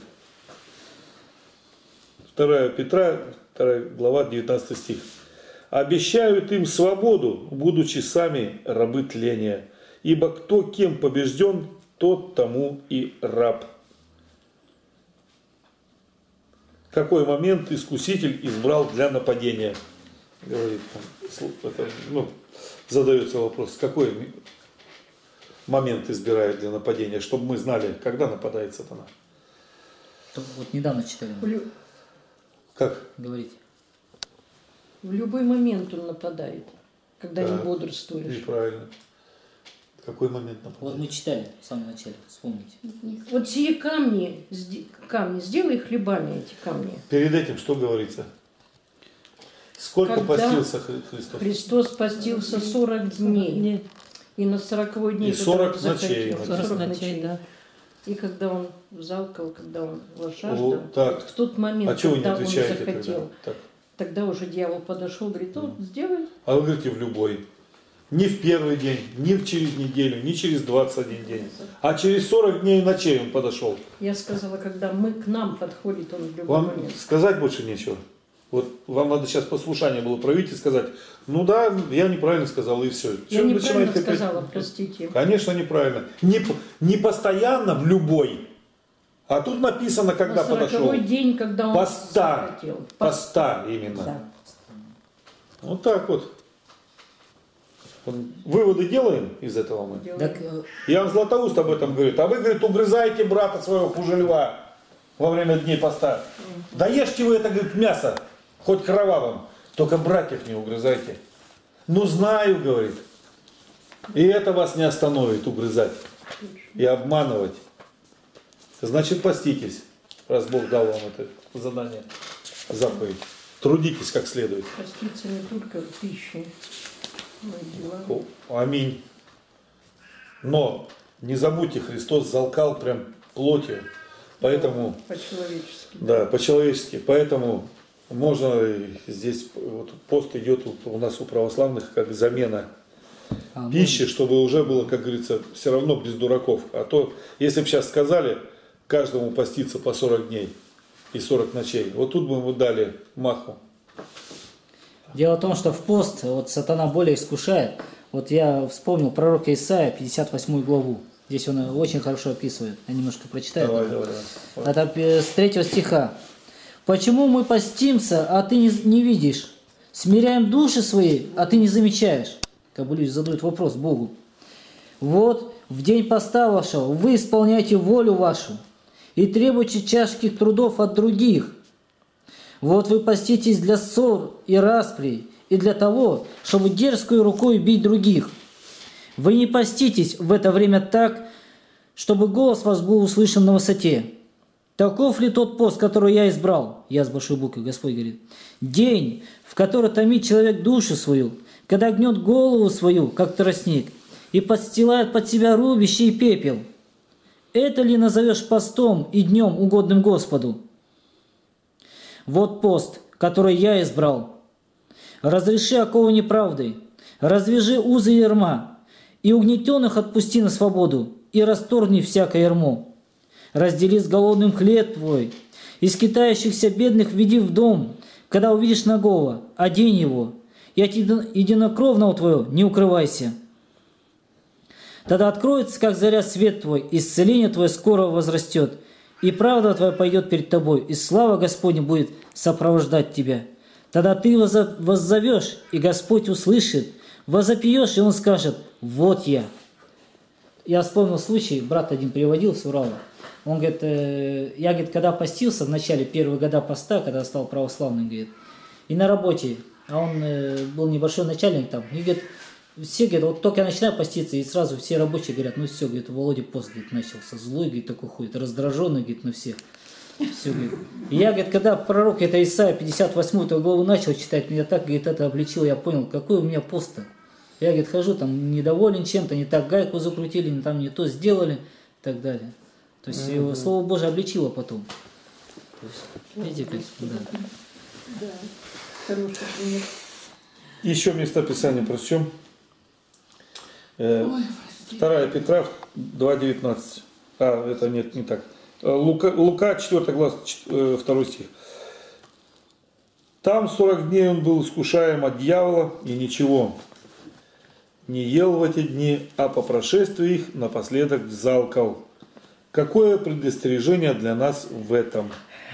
2 Петра 2 глава 19 стих. «Обещают им свободу, будучи сами рабы тления, ибо кто кем побежден, тот тому и раб». Какой момент искуситель избрал для нападения? Говорит, задается вопрос, какой момент избирает для нападения, чтобы мы знали, когда нападает сатана. Вот недавно читали. Как? Говорите. В любой момент он нападает, когда не бодрствуешь. Неправильно. Какой момент нападает? Вот мы читали в самом начале, вспомните. Вот сие камни, сделай хлебами эти камни. Перед этим что говорится? Сколько Когда постился Христос? Христос постился 40 дней. И на 40 дней. И 40 ночей. 40 ночей, да. И когда он взалкал, когда он жаждал, Вот так. в тот момент, а когда он захотел, тогда уже дьявол подошел, говорит: сделай. А вы говорите, в любой. Не в первый день, не через неделю, не через 21 день, а через 40 дней и ночей он подошел. Я сказала, когда к нам подходит, он в любой вам момент. Сказать больше нечего. Вот вам надо сейчас послушание было проявить и сказать: ну да, я неправильно сказал, и все. Я неправильно сказала, простите. Конечно, неправильно. Не постоянно в любой. А тут написано, когда подошел. День, когда он захотел. Поста именно. Да. Вот так вот. Выводы делаем из этого мы? Так, Иоанн Златоуст об этом говорит. А вы, говорит, угрызаете брата своего хуже льва во время дней поста. Да ешьте вы это, говорит, мясо, хоть кровавым, только братьев не угрызайте. Ну знаю, говорит. И это вас не остановит угрызать и обманывать. Значит, поститесь, раз Бог дал вам это задание, заповедь. Трудитесь как следует. Поститься не только в пище. Аминь. Но не забудьте, Христос залкал прям плотью, поэтому по-человечески. Да, по-человечески. Поэтому можно здесь вот пост идет у нас у православных как замена пищи, чтобы уже было, как говорится, все равно без дураков. А то, если бы сейчас сказали каждому поститься по 40 дней и 40 ночей, вот тут бы ему дали маху. Дело в том, что в пост вот сатана более искушает. Вот я вспомнил пророка Исаия, 58 главу. Здесь он очень хорошо описывает. Я немножко прочитаю. Давай. Это с 3 стиха. «Почему мы постимся, а ты не видишь? Смиряем души свои, а ты не замечаешь?» Как бы люди задают вопрос Богу. «Вот в день поста вашего вы исполняете волю вашу и требуете тяжких трудов от других. Вот вы поститесь для ссор и распри, и для того, чтобы дерзкой рукой бить других. Вы не поститесь в это время так, чтобы голос вас был услышан на высоте. Таков ли тот пост, который я избрал? Я с большой буквы, Господь говорит. День, в который томит человек душу свою, когда гнет голову свою, как тростник, и подстилает под себя рубище и пепел. Это ли назовешь постом и днем угодным Господу? Вот пост, который я избрал. Разреши оковы неправды, развяжи узы ярма, и угнетенных отпусти на свободу, и расторгни всякое ярмо. Раздели с голодным хлеб твой, и скитающихся бедных веди в дом, когда увидишь нагого, одень его, и от единокровного твоего не укрывайся. Тогда откроется, как заря, свет твой, исцеление твое скоро возрастет, и правда твоя пойдет перед тобой, и слава Господня будет сопровождать тебя. Тогда ты воззовешь, и Господь услышит, возопьешь, и Он скажет: вот я. Я вспомнил случай, брат один приводил с Урала. Он говорит, я, говорит, когда постился, в начале первые года поста, когда стал православным, говорит, и на работе, а он был небольшой начальник там, и говорит, все, говорит, вот только я начинаю поститься, и сразу все рабочие говорят, ну все, говорит, Володя пост, говорит, начался, злой, говорит, такой ходит, раздраженный, говорит, на всех. Все, говорит. И я, говорит, когда пророк, это Исайя 58 главу начал читать, меня так, говорит, это обличил, я понял, какой у меня пост-то. Я, говорит, хожу, там, недоволен чем-то, не так гайку закрутили, не там не то сделали, и так далее. То есть его Слово Божие обличило потом. То есть, видите, как, да. Да, хороший пример. Еще местописание прочтем. 2 Петра 2:19. Это нет, не так. Лука 4 глава 2 стих. Там 40 дней он был искушаем от дьявола, и ничего не ел в эти дни, а по прошествии их напоследок взалкал. Какое предостережение для нас в этом?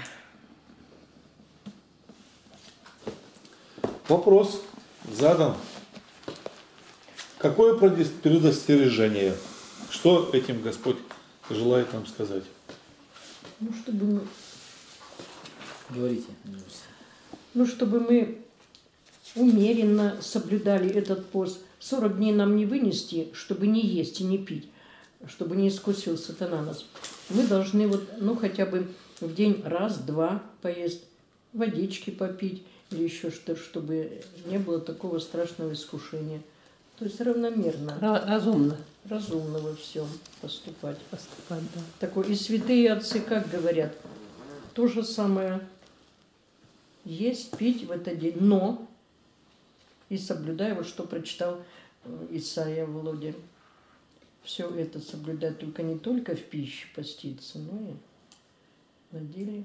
Вопрос задан. Какое предостережение? Что этим Господь желает нам сказать? Ну, чтобы мы... Говорите. Ну, чтобы мы умеренно соблюдали этот пост. 40 дней нам не вынести, чтобы не есть и не пить, чтобы не искусил сатана нас. Мы должны вот, ну, хотя бы в день раз-два поесть, водички попить или еще что-то, чтобы не было такого страшного искушения. То есть равномерно. Разумно. Разумно во всем поступать. Поступать, да. Такой. И святые отцы, как говорят, то же самое есть, пить в этот день, но и соблюдай, вот что прочитал Исайя Володя. Все это соблюдать, только не только в пище поститься, но и на деле.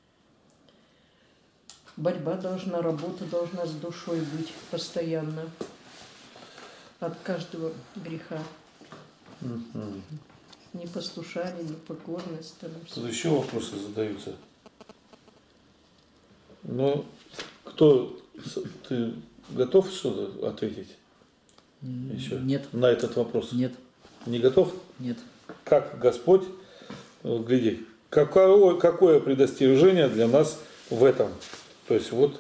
Борьба должна, работа должна с душой быть постоянно. От каждого греха. Непослушание, непокорность. Тут еще вопросы задаются. Но кто... Ты готов что-то ответить? Еще? Нет. На этот вопрос? Нет. Не готов? Нет. Как Господь, вот, гляди, какое предостережение для нас в этом? То есть вот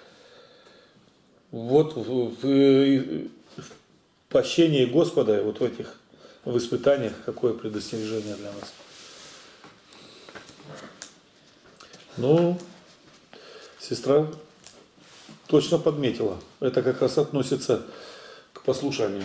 в пощении Господа, вот в этих в испытаниях, какое предостережение для нас? Ну, сестра точно подметила. Это как раз относится к послушанию.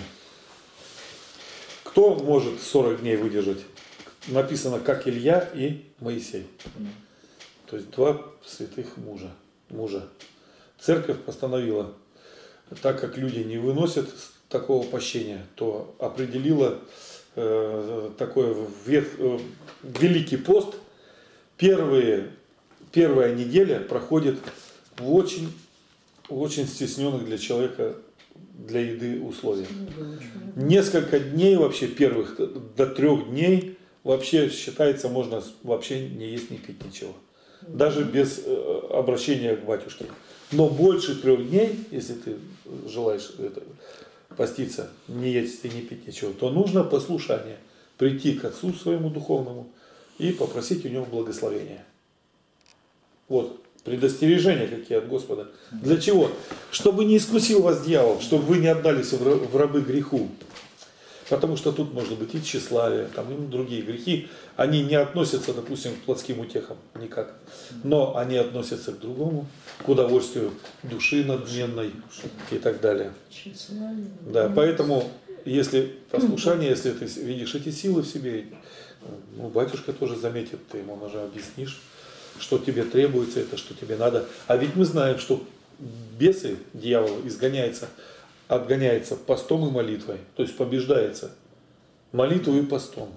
Кто может 40 дней выдержать? Написано, как Илья и Моисей. То есть два святых мужа. Церковь постановила, так как люди не выносят такого пощения, то определила такой Великий пост. Первая неделя проходит в очень стесненных для человека, для еды условиях. Несколько дней вообще первых, до 3 дней вообще считается, можно вообще не есть, не пить ничего. Даже без обращения к батюшке. Но больше 3 дней, если ты желаешь поститься, не есть и не пить ничего, то нужно послушание. Прийти к Отцу своему духовному и попросить у него благословения. Вот. Предостережения какие от Господа. Для чего? Чтобы не искусил вас дьявол, чтобы вы не отдались в рабы греху. Потому что тут может быть и тщеславие, там, и другие грехи. Они не относятся, допустим, к плотским утехам никак. Но они относятся к другому, к удовольствию души надменной и так далее. Да, поэтому, если послушание, если ты видишь эти силы в себе, ну, батюшка тоже заметит, ты ему уже объяснишь, что тебе требуется, это что тебе надо. А ведь мы знаем, что бесы, дьявол, отгоняется постом и молитвой, то есть побеждается молитвой и постом.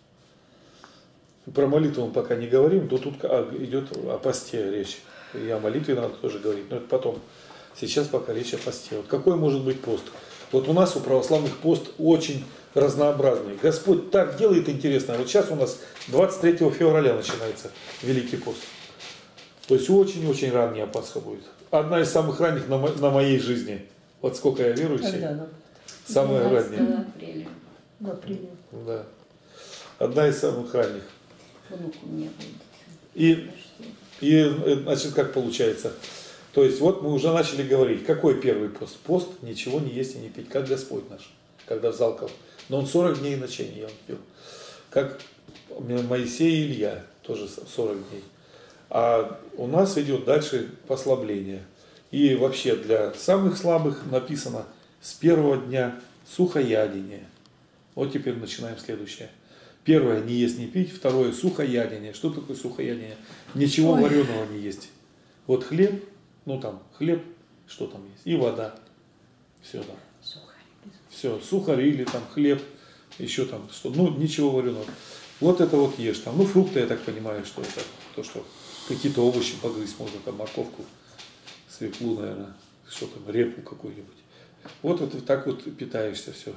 Про молитву мы пока не говорим, то тут идет о посте речь. И о молитве надо тоже говорить, но это потом. Сейчас пока речь о посте. Вот какой может быть пост? Вот у нас у православных пост очень разнообразный. Господь так делает интересно. Вот сейчас у нас 23 февраля начинается Великий пост. То есть очень-очень ранняя Пасха будет. Одна из самых ранних на моей жизни. Вот сколько я верующий. Самая ранняя. В апреле. Да. Одна из самых ранних. Внук у меня будет. И значит, как получается? То есть вот мы уже начали говорить, какой первый пост? Пост ничего не есть и не пить, как Господь наш, когда взалкал. Но он 40 дней и ночей не ел, пил. Как Моисей и Илья, тоже 40 дней. А у нас идет дальше послабление. И вообще для самых слабых написано с первого дня сухоядение. Вот теперь начинаем следующее. Первое, не есть, не пить. Второе, сухоядение. Что такое сухоядение? Ничего вареного не есть. Вот хлеб, ну там хлеб, что там есть, и вода. Все там. Все, сухари или там хлеб, еще там что, ну ничего вареного. Вот это вот ешь там. Ну фрукты, я так понимаю, что это то, что какие-то овощи погрызть можно, там морковку, свеклу, наверное, что там, репу какую-нибудь. Вот это так вот питаешься все.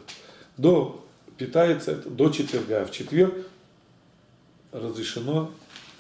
Питается это до четверга. В четверг разрешено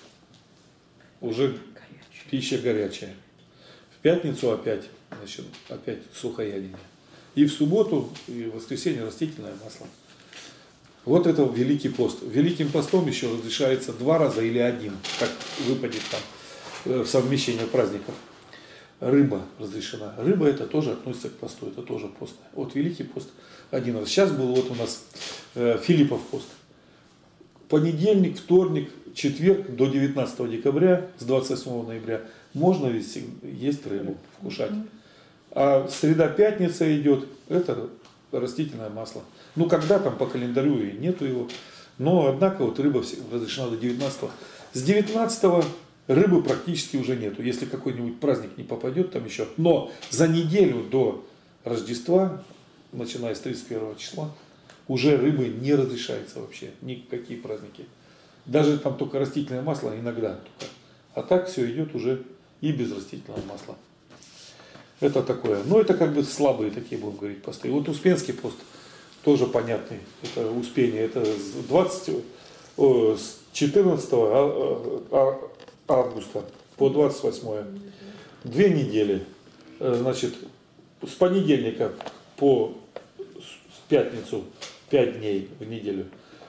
уже пища горячая. В пятницу опять, значит, опять сухоядение. И в субботу, и в воскресенье растительное масло. Вот это Великий пост. Великим постом еще разрешается 2 раза или 1, как выпадет там совмещение праздников. Рыба разрешена. Рыба это тоже относится к посту, это тоже постное. Вот Великий пост 1 раз. Сейчас был вот у нас Филиппов пост. Понедельник, вторник, четверг до 19 декабря, с 28 ноября можно есть рыбу, вкушать. А среда, пятница идет, это растительное масло. Ну, когда там по календарю и нету его. Но, однако, вот рыба разрешена до 19-го. С 19-го рыбы практически уже нету. Если какой-нибудь праздник не попадет там еще. Но за неделю до Рождества, начиная с 31 числа, уже рыбы не разрешается вообще. Никакие праздники. Даже там только растительное масло иногда только. А так все идет уже и без растительного масла. Это такое. Но это как бы слабые такие, будем говорить, посты. Вот Успенский пост тоже понятный. Это Успение. Это с 14 августа по 28. 2 недели. Значит, с понедельника по пятницу 5 дней в неделю.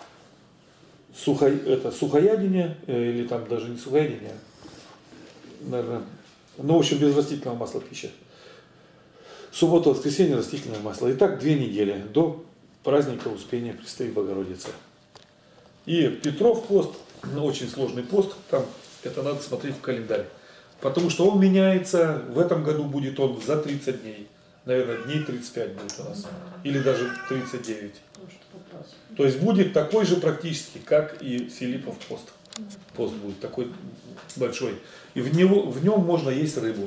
Это сухоядение, или там даже не сухоядение, наверное, ну, в общем, без растительного масла пища. Суббота, воскресенье, растительное масло. И так 2 недели до праздника Успения Пресвятой Богородицы. И Петров пост, ну, очень сложный пост, там это надо смотреть в календарь. Потому что он меняется, в этом году будет он за 30 дней. Наверное, дней 35 будет у нас. Или даже 39. То есть будет такой же практически, как и Филиппов пост. Пост будет такой большой. И в нем можно есть рыбу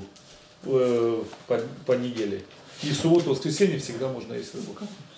по неделе. И в субботу, воскресенье всегда можно есть рыбу.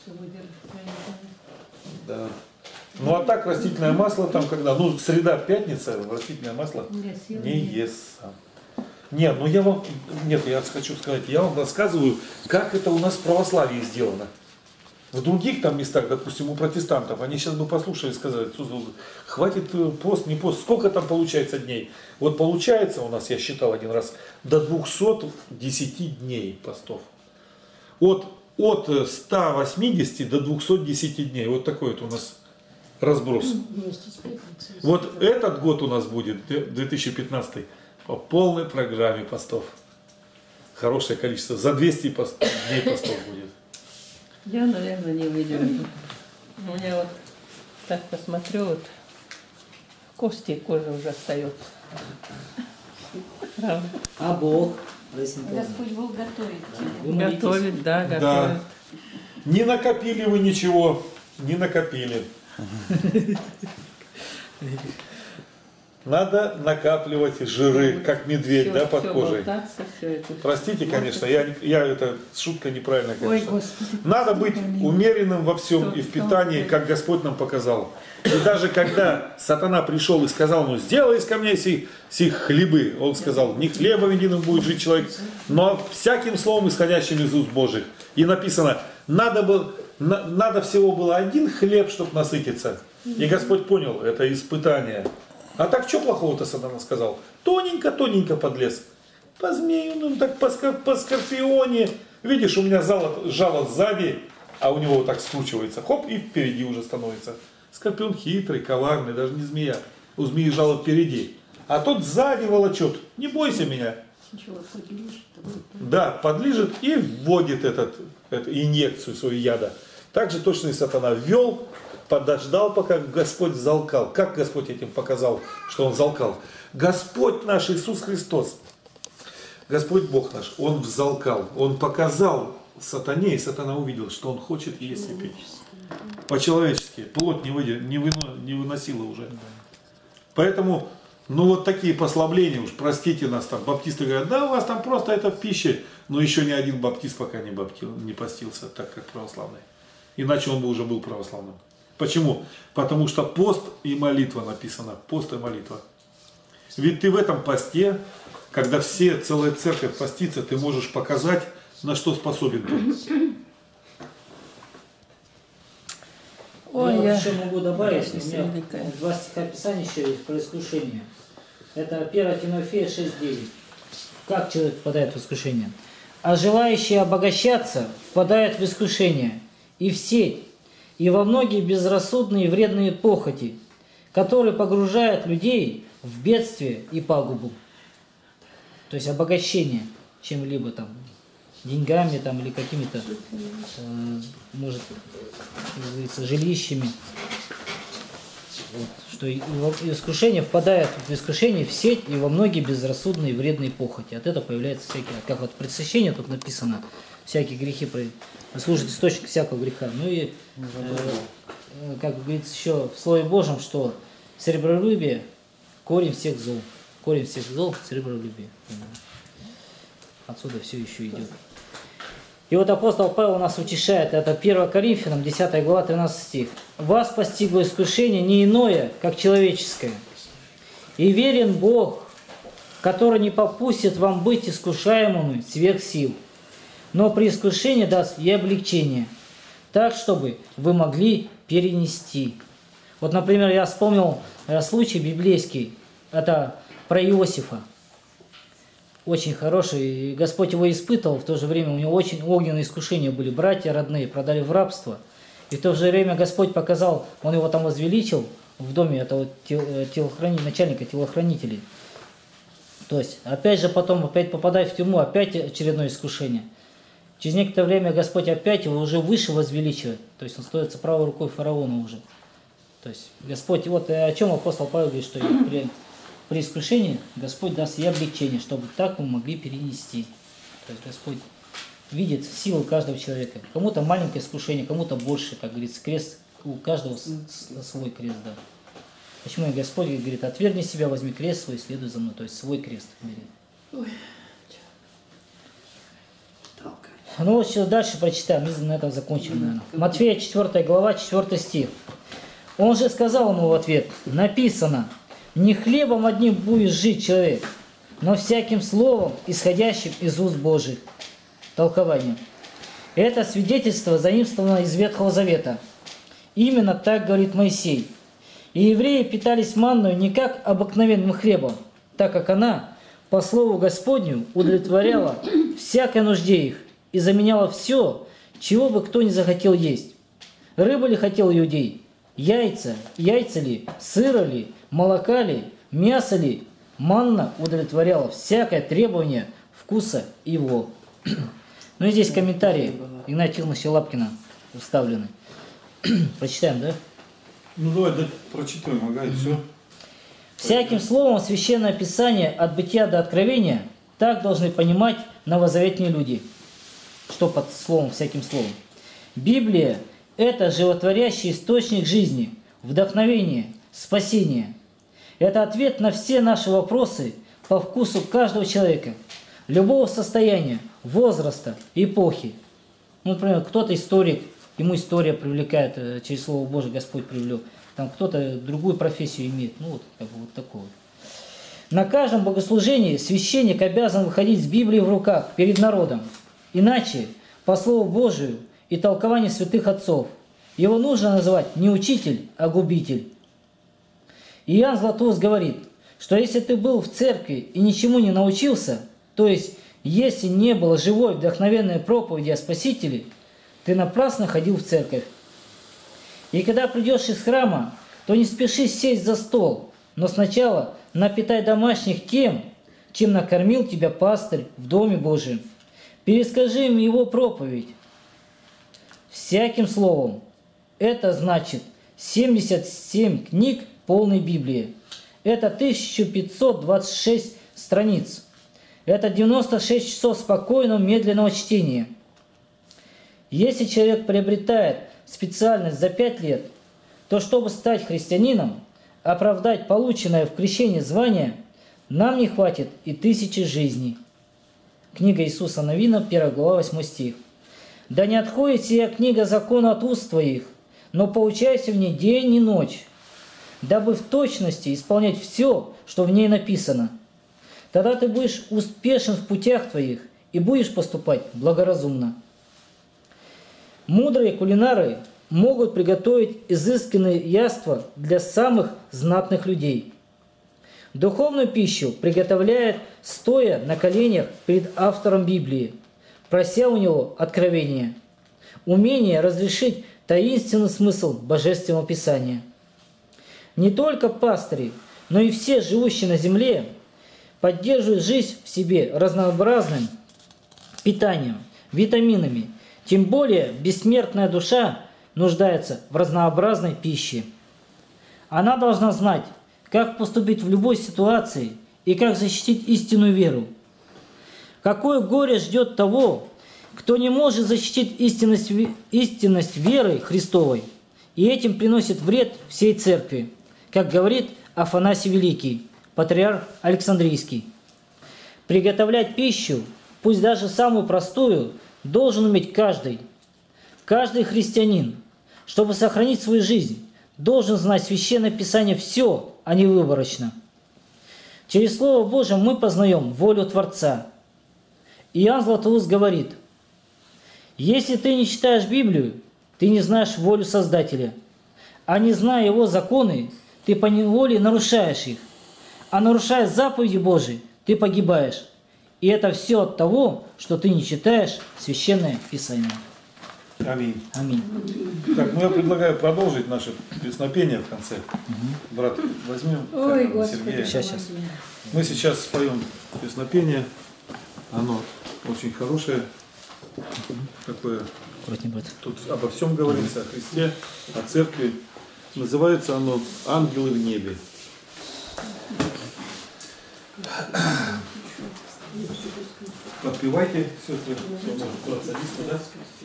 Да. Ну а так растительное масло там когда, ну среда, пятница, растительное масло не ест сам. Нет, ну я хочу сказать, я вам рассказываю, как это у нас в православии сделано. В других там местах, допустим, у протестантов, они сейчас бы послушали и сказали, хватит пост, не пост, сколько там получается дней? Вот получается у нас, я считал один раз, до 210 дней постов. От 180 до 210 дней, вот такой вот у нас разброс. Вот этот год у нас будет, 2015, По полной программе постов. Хорошее количество. За 200 дней постов будет. Я, наверное, не выдержу. У меня вот так посмотрю, вот кости и кожа уже остается. Правда. А Бог? Господь Бог готовит тебя. Готовит, да, готовит. Да. Не накопили вы ничего, не накопили. Надо накапливать жиры, как медведь, да, под кожей. Простите, конечно, это шутка неправильная, конечно. Ой, Господи. Надо быть умеренным во всем и в питании, как Господь нам показал. И даже когда сатана пришел и сказал, ну сделай из камней сих хлебы, он сказал, не хлебом единым будет жить человек, но всяким словом, исходящим из уст Божьих. И написано, надо всего было один хлеб, чтобы насытиться. И Господь понял, это испытание. А так что плохого-то сатана сказал? Тоненько подлез. По змею, ну так по скорпионе. Видишь, у меня жало сзади, а у него вот так скручивается. Хоп, и впереди уже становится. Скорпион хитрый, коварный, даже не змея. У змеи жало впереди. А тот сзади волочет. Не бойся меня. Да, подлижет и вводит эту инъекцию свою яда. Так же точно и сатана ввел, подождал, пока Господь залкал. Как Господь этим показал, что Он залкал? Господь наш Иисус Христос, Господь Бог наш, Он взалкал, Он показал сатане, и сатана увидел, что Он хочет есть и пить. По-человечески. Плоть не выносила уже. Поэтому, ну вот такие послабления, уж простите нас там, баптисты говорят, да у вас там просто это в пище, но еще ни один баптист пока не постился так, как православный. Иначе он бы уже был православным. Почему? Потому что пост и молитва написано. Пост и молитва. Ведь ты в этом посте, когда целая церковь постится, ты можешь показать, на что способен ты. Ой, я еще могу добавить, у меня два стиха Писания еще есть про искушение. Это 1 Тимофея 6:9. Как человек впадает в искушение? А желающие обогащаться впадают в искушение и в сеть, и во многие безрассудные и вредные похоти, которые погружают людей в бедствие и пагубу. То есть обогащение чем-либо там, деньгами там, или какими-то, может, как говорится, жилищами. Вот, что искушение впадает в искушение, в сеть и во многие безрассудные и вредные похоти. От этого появляются всякие, как вот предсвящение тут написано, всякие грехи служат источник всякого греха. Ну и, как говорится еще в Слове Божьем, что серебролюбие – корень всех зол. Корень всех зол – серебролюбие. Отсюда все еще идет. И вот апостол Павел нас утешает, это 1 Коринфянам, 10 глава, 13 стих. «Вас постигло искушение не иное, как человеческое. И верен Бог, который не попустит вам быть искушаемыми сверх сил, но при искушении даст и облегчение, так, чтобы вы могли перенести». Вот, например, я вспомнил случай библейский, это про Иосифа. Очень хороший, и Господь его испытывал, в то же время у него очень огненные искушения были. Братья родные продали в рабство, и в то же время Господь показал, он его там возвеличил в доме этого начальника телохранителей. То есть, опять же потом, опять попадая в тюрьму, опять очередное искушение. Через некоторое время Господь опять его уже выше возвеличивает, то есть он становится правой рукой фараона уже. То есть Господь, вот о чем апостол Павел говорит, что при искушении Господь даст и облегчение, чтобы так мы могли перенести. То есть Господь видит силу каждого человека. Кому-то маленькое искушение, кому-то больше, как говорится, крест, у каждого свой крест, да. Почему Господь говорит, отвергни себя, возьми крест свой и следуй за мной, то есть свой крест берет. Ну вот сейчас дальше прочитаем, мы на этом закончим, наверное. Матфея 4 глава, 4 стих. Он же сказал ему в ответ, написано, не хлебом одним будет жить человек, но всяким словом, исходящим из уст Божьих. Толкование. Это свидетельство заимствовано из Ветхого Завета. Именно так говорит Моисей. И евреи питались манною не как обыкновенным хлебом, так как она, по слову Господню, удовлетворяла всякой нужде их и заменяла все, чего бы кто ни захотел есть. Рыбу ли хотел иудей? Яйца ли? Сыра ли? Молока ли? Мясо ли? Манна удовлетворяла всякое требование вкуса его. Ну и здесь комментарии Игнатия Тихоновича Лапкина вставлены. Прочитаем, да? Ну давай, да, прочитаем, ага, и все. Всяким словом Священное Писание от Бытия до Откровения так должны понимать новозаветные люди. Что под словом, всяким словом? Библия – это животворящий источник жизни, вдохновения, спасения. Это ответ на все наши вопросы по вкусу каждого человека, любого состояния, возраста, эпохи. Ну, например, кто-то историк, ему история привлекает, через Слово Божие Господь привлек. Там кто-то другую профессию имеет. Ну, вот, как бы вот такое. На каждом богослужении священник обязан выходить с Библией в руках перед народом. Иначе, по Слову Божию и толкованию святых отцов, его нужно называть не учитель, а губитель. Иоанн Златоуст говорит, что если ты был в церкви и ничему не научился, то есть если не было живой вдохновенной проповеди о Спасителе, ты напрасно ходил в церковь. И когда придешь из храма, то не спеши сесть за стол, но сначала напитай домашних тем, чем накормил тебя пастырь в Доме Божьем. Перескажи им его проповедь. Всяким словом. Это значит 77 книг полной Библии. Это 1526 страниц. Это 96 часов спокойного, медленного чтения. Если человек приобретает специальность за 5 лет, то чтобы стать христианином, оправдать полученное в крещении звание, нам не хватит и 1000 жизней. Книга Иисуса Навина, 1 глава, 8 стих. «Да не отходит сия книга закона от уст твоих, но поучайся в ней день и ночь, дабы в точности исполнять все, что в ней написано. Тогда ты будешь успешен в путях твоих и будешь поступать благоразумно». Мудрые кулинары могут приготовить изысканные яства для самых знатных людей. Духовную пищу приготовляет, стоя на коленях перед автором Библии, прося у него откровения, умение разрешить таинственный смысл Божественного Писания. Не только пастыри, но и все живущие на земле поддерживают жизнь в себе разнообразным питанием, витаминами. Тем более бессмертная душа нуждается в разнообразной пище. Она должна знать, как поступить в любой ситуации и как защитить истинную веру. Какое горе ждет того, кто не может защитить истинность веры Христовой и этим приносит вред всей церкви, как говорит Афанасий Великий, патриарх Александрийский. Приготовлять пищу, пусть даже самую простую, должен уметь каждый. Каждый христианин, чтобы сохранить свою жизнь, должен знать Священное Писание все, а не выборочно. Через Слово Божие мы познаем волю Творца. Иоанн Златоуст говорит: «Если ты не читаешь Библию, ты не знаешь волю Создателя, а не зная Его законы, ты поневоле нарушаешь их, а нарушая заповеди Божии, ты погибаешь. И это все от того, что ты не читаешь Священное Писание». Аминь. Аминь. Так, ну я предлагаю продолжить наше песнопение в конце. Брат, возьмем Сергея. Сейчас. Мы сейчас споем песнопение. Оно очень хорошее. Такое. Тут обо всем говорится, о Христе, о церкви. Называется оно «Ангелы в небе». Подпевайте, сестры. Может, садись туда.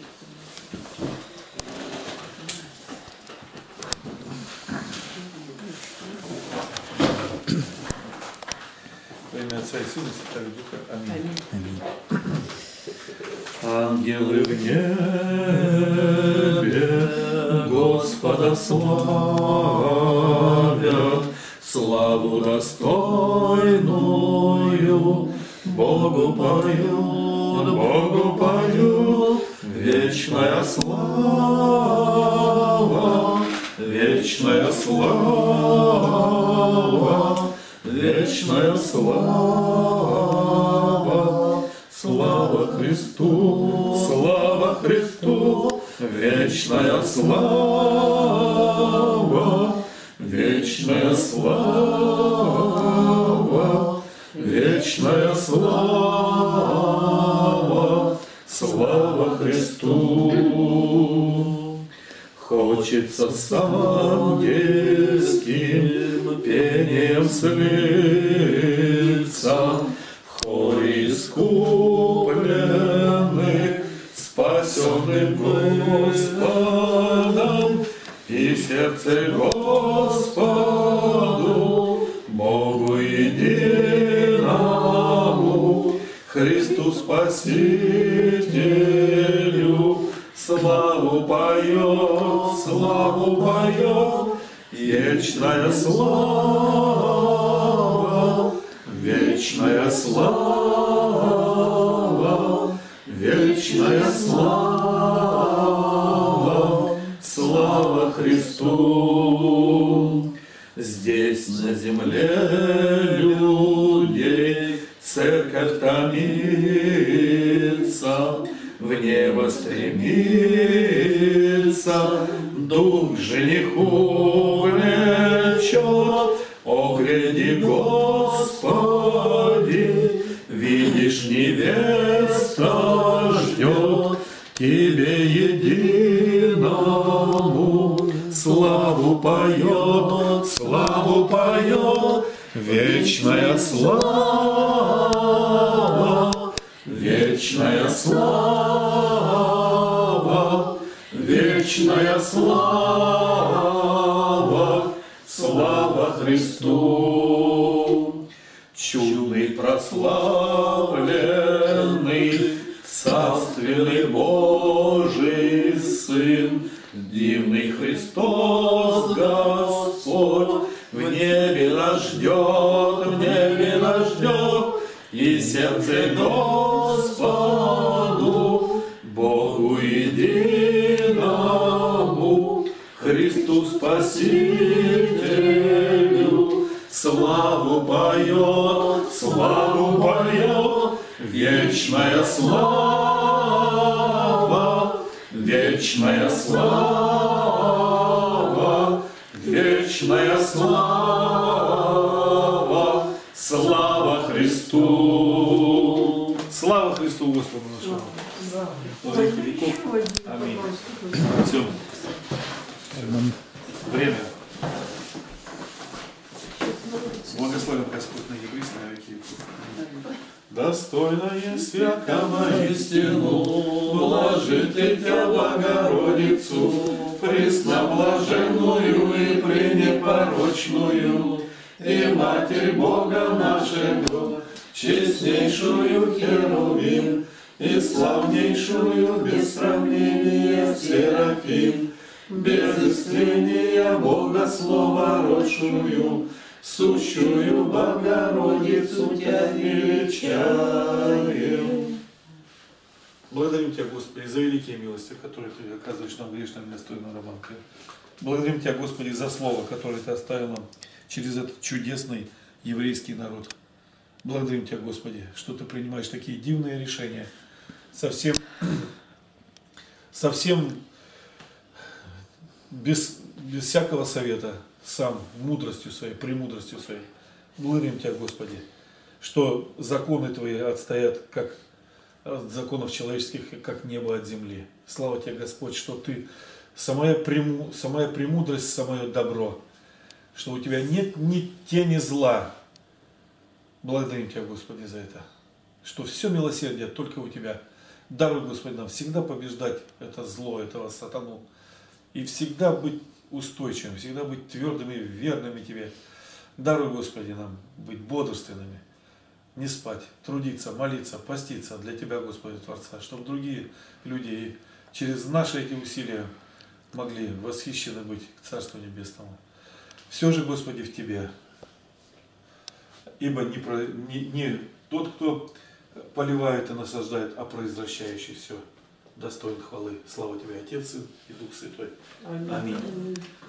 Во имя Отца и Сына и Святого Духа. Аминь. Ангелы в небе Господа славят, славу достойную Богу поют, вечная слава, вечная слава, вечная слава, слава Христу, вечная слава, вечная слава, вечная слава, слава Христу. Хочется с ангельским пением слиться в хоре искупленных, спасенным Господом, и сердце Господу, Богу единому, Христу Спасителю, славу поет, вечная слава, вечная слава, вечная слава, слава Христу. Здесь на земле людей церковь томится, в небо стремится, дух жениху влечет. О, гляди, Господи, видишь, невеста ждет, Тебе единому славу поет, вечная слава, вечная слава, вечная слава, слава Христу. Чудный, прославленный, царственный Божий Сын, дивный Христос Господь, в небе нас ждет, и сердце Господу, Богу единому, Христу Спасителю, славу поет, вечная слава, вечная слава, вечная слава, слава Христу. Слава Христу Господу нашему. Во веки веков. Аминь. Все. Время. Благословен Господь на еврействе на веки веков. Достойная святого истину, блажите Тя Богородицу, пресноблаженную и пренепорочную, и Матерь Бога нашего, честнейшую Херувим, и славнейшую без сравнения Серафим, без истления Бога Слова родшую, сущую Богородицу Тя величаем. Благодарим Тебя, Господи, за великие милости, которые Ты оказываешь нам грешным достойным рабам. Благодарим Тебя, Господи, за Слово, которое Ты оставил нам через этот чудесный еврейский народ. Благодарим Тебя, Господи, что Ты принимаешь такие дивные решения, совсем без всякого совета, сам мудростью своей, премудростью своей. Благодарим Тебя, Господи, что законы Твои отстоят как от законов человеческих, как небо от земли. Слава Тебе, Господь, что Ты самая премудрость, самое добро, что у Тебя нет ни тени зла. Благодарим Тебя, Господи, за это, что все милосердие только у Тебя. Даруй, Господи, нам всегда побеждать это зло, этого сатану, и всегда быть устойчивым, всегда быть твердыми, верными Тебе. Даруй, Господи, нам быть бодрственными, не спать, трудиться, молиться, поститься для Тебя, Господи, Творца, чтобы другие люди через наши эти усилия могли восхищены быть к Царству Небесному. Все же, Господи, в Тебе. Ибо не тот, кто поливает и насаждает, а произвращающий все, достоин хвалы. Слава Тебе, Отец, Сын и Дух Святой. Аминь.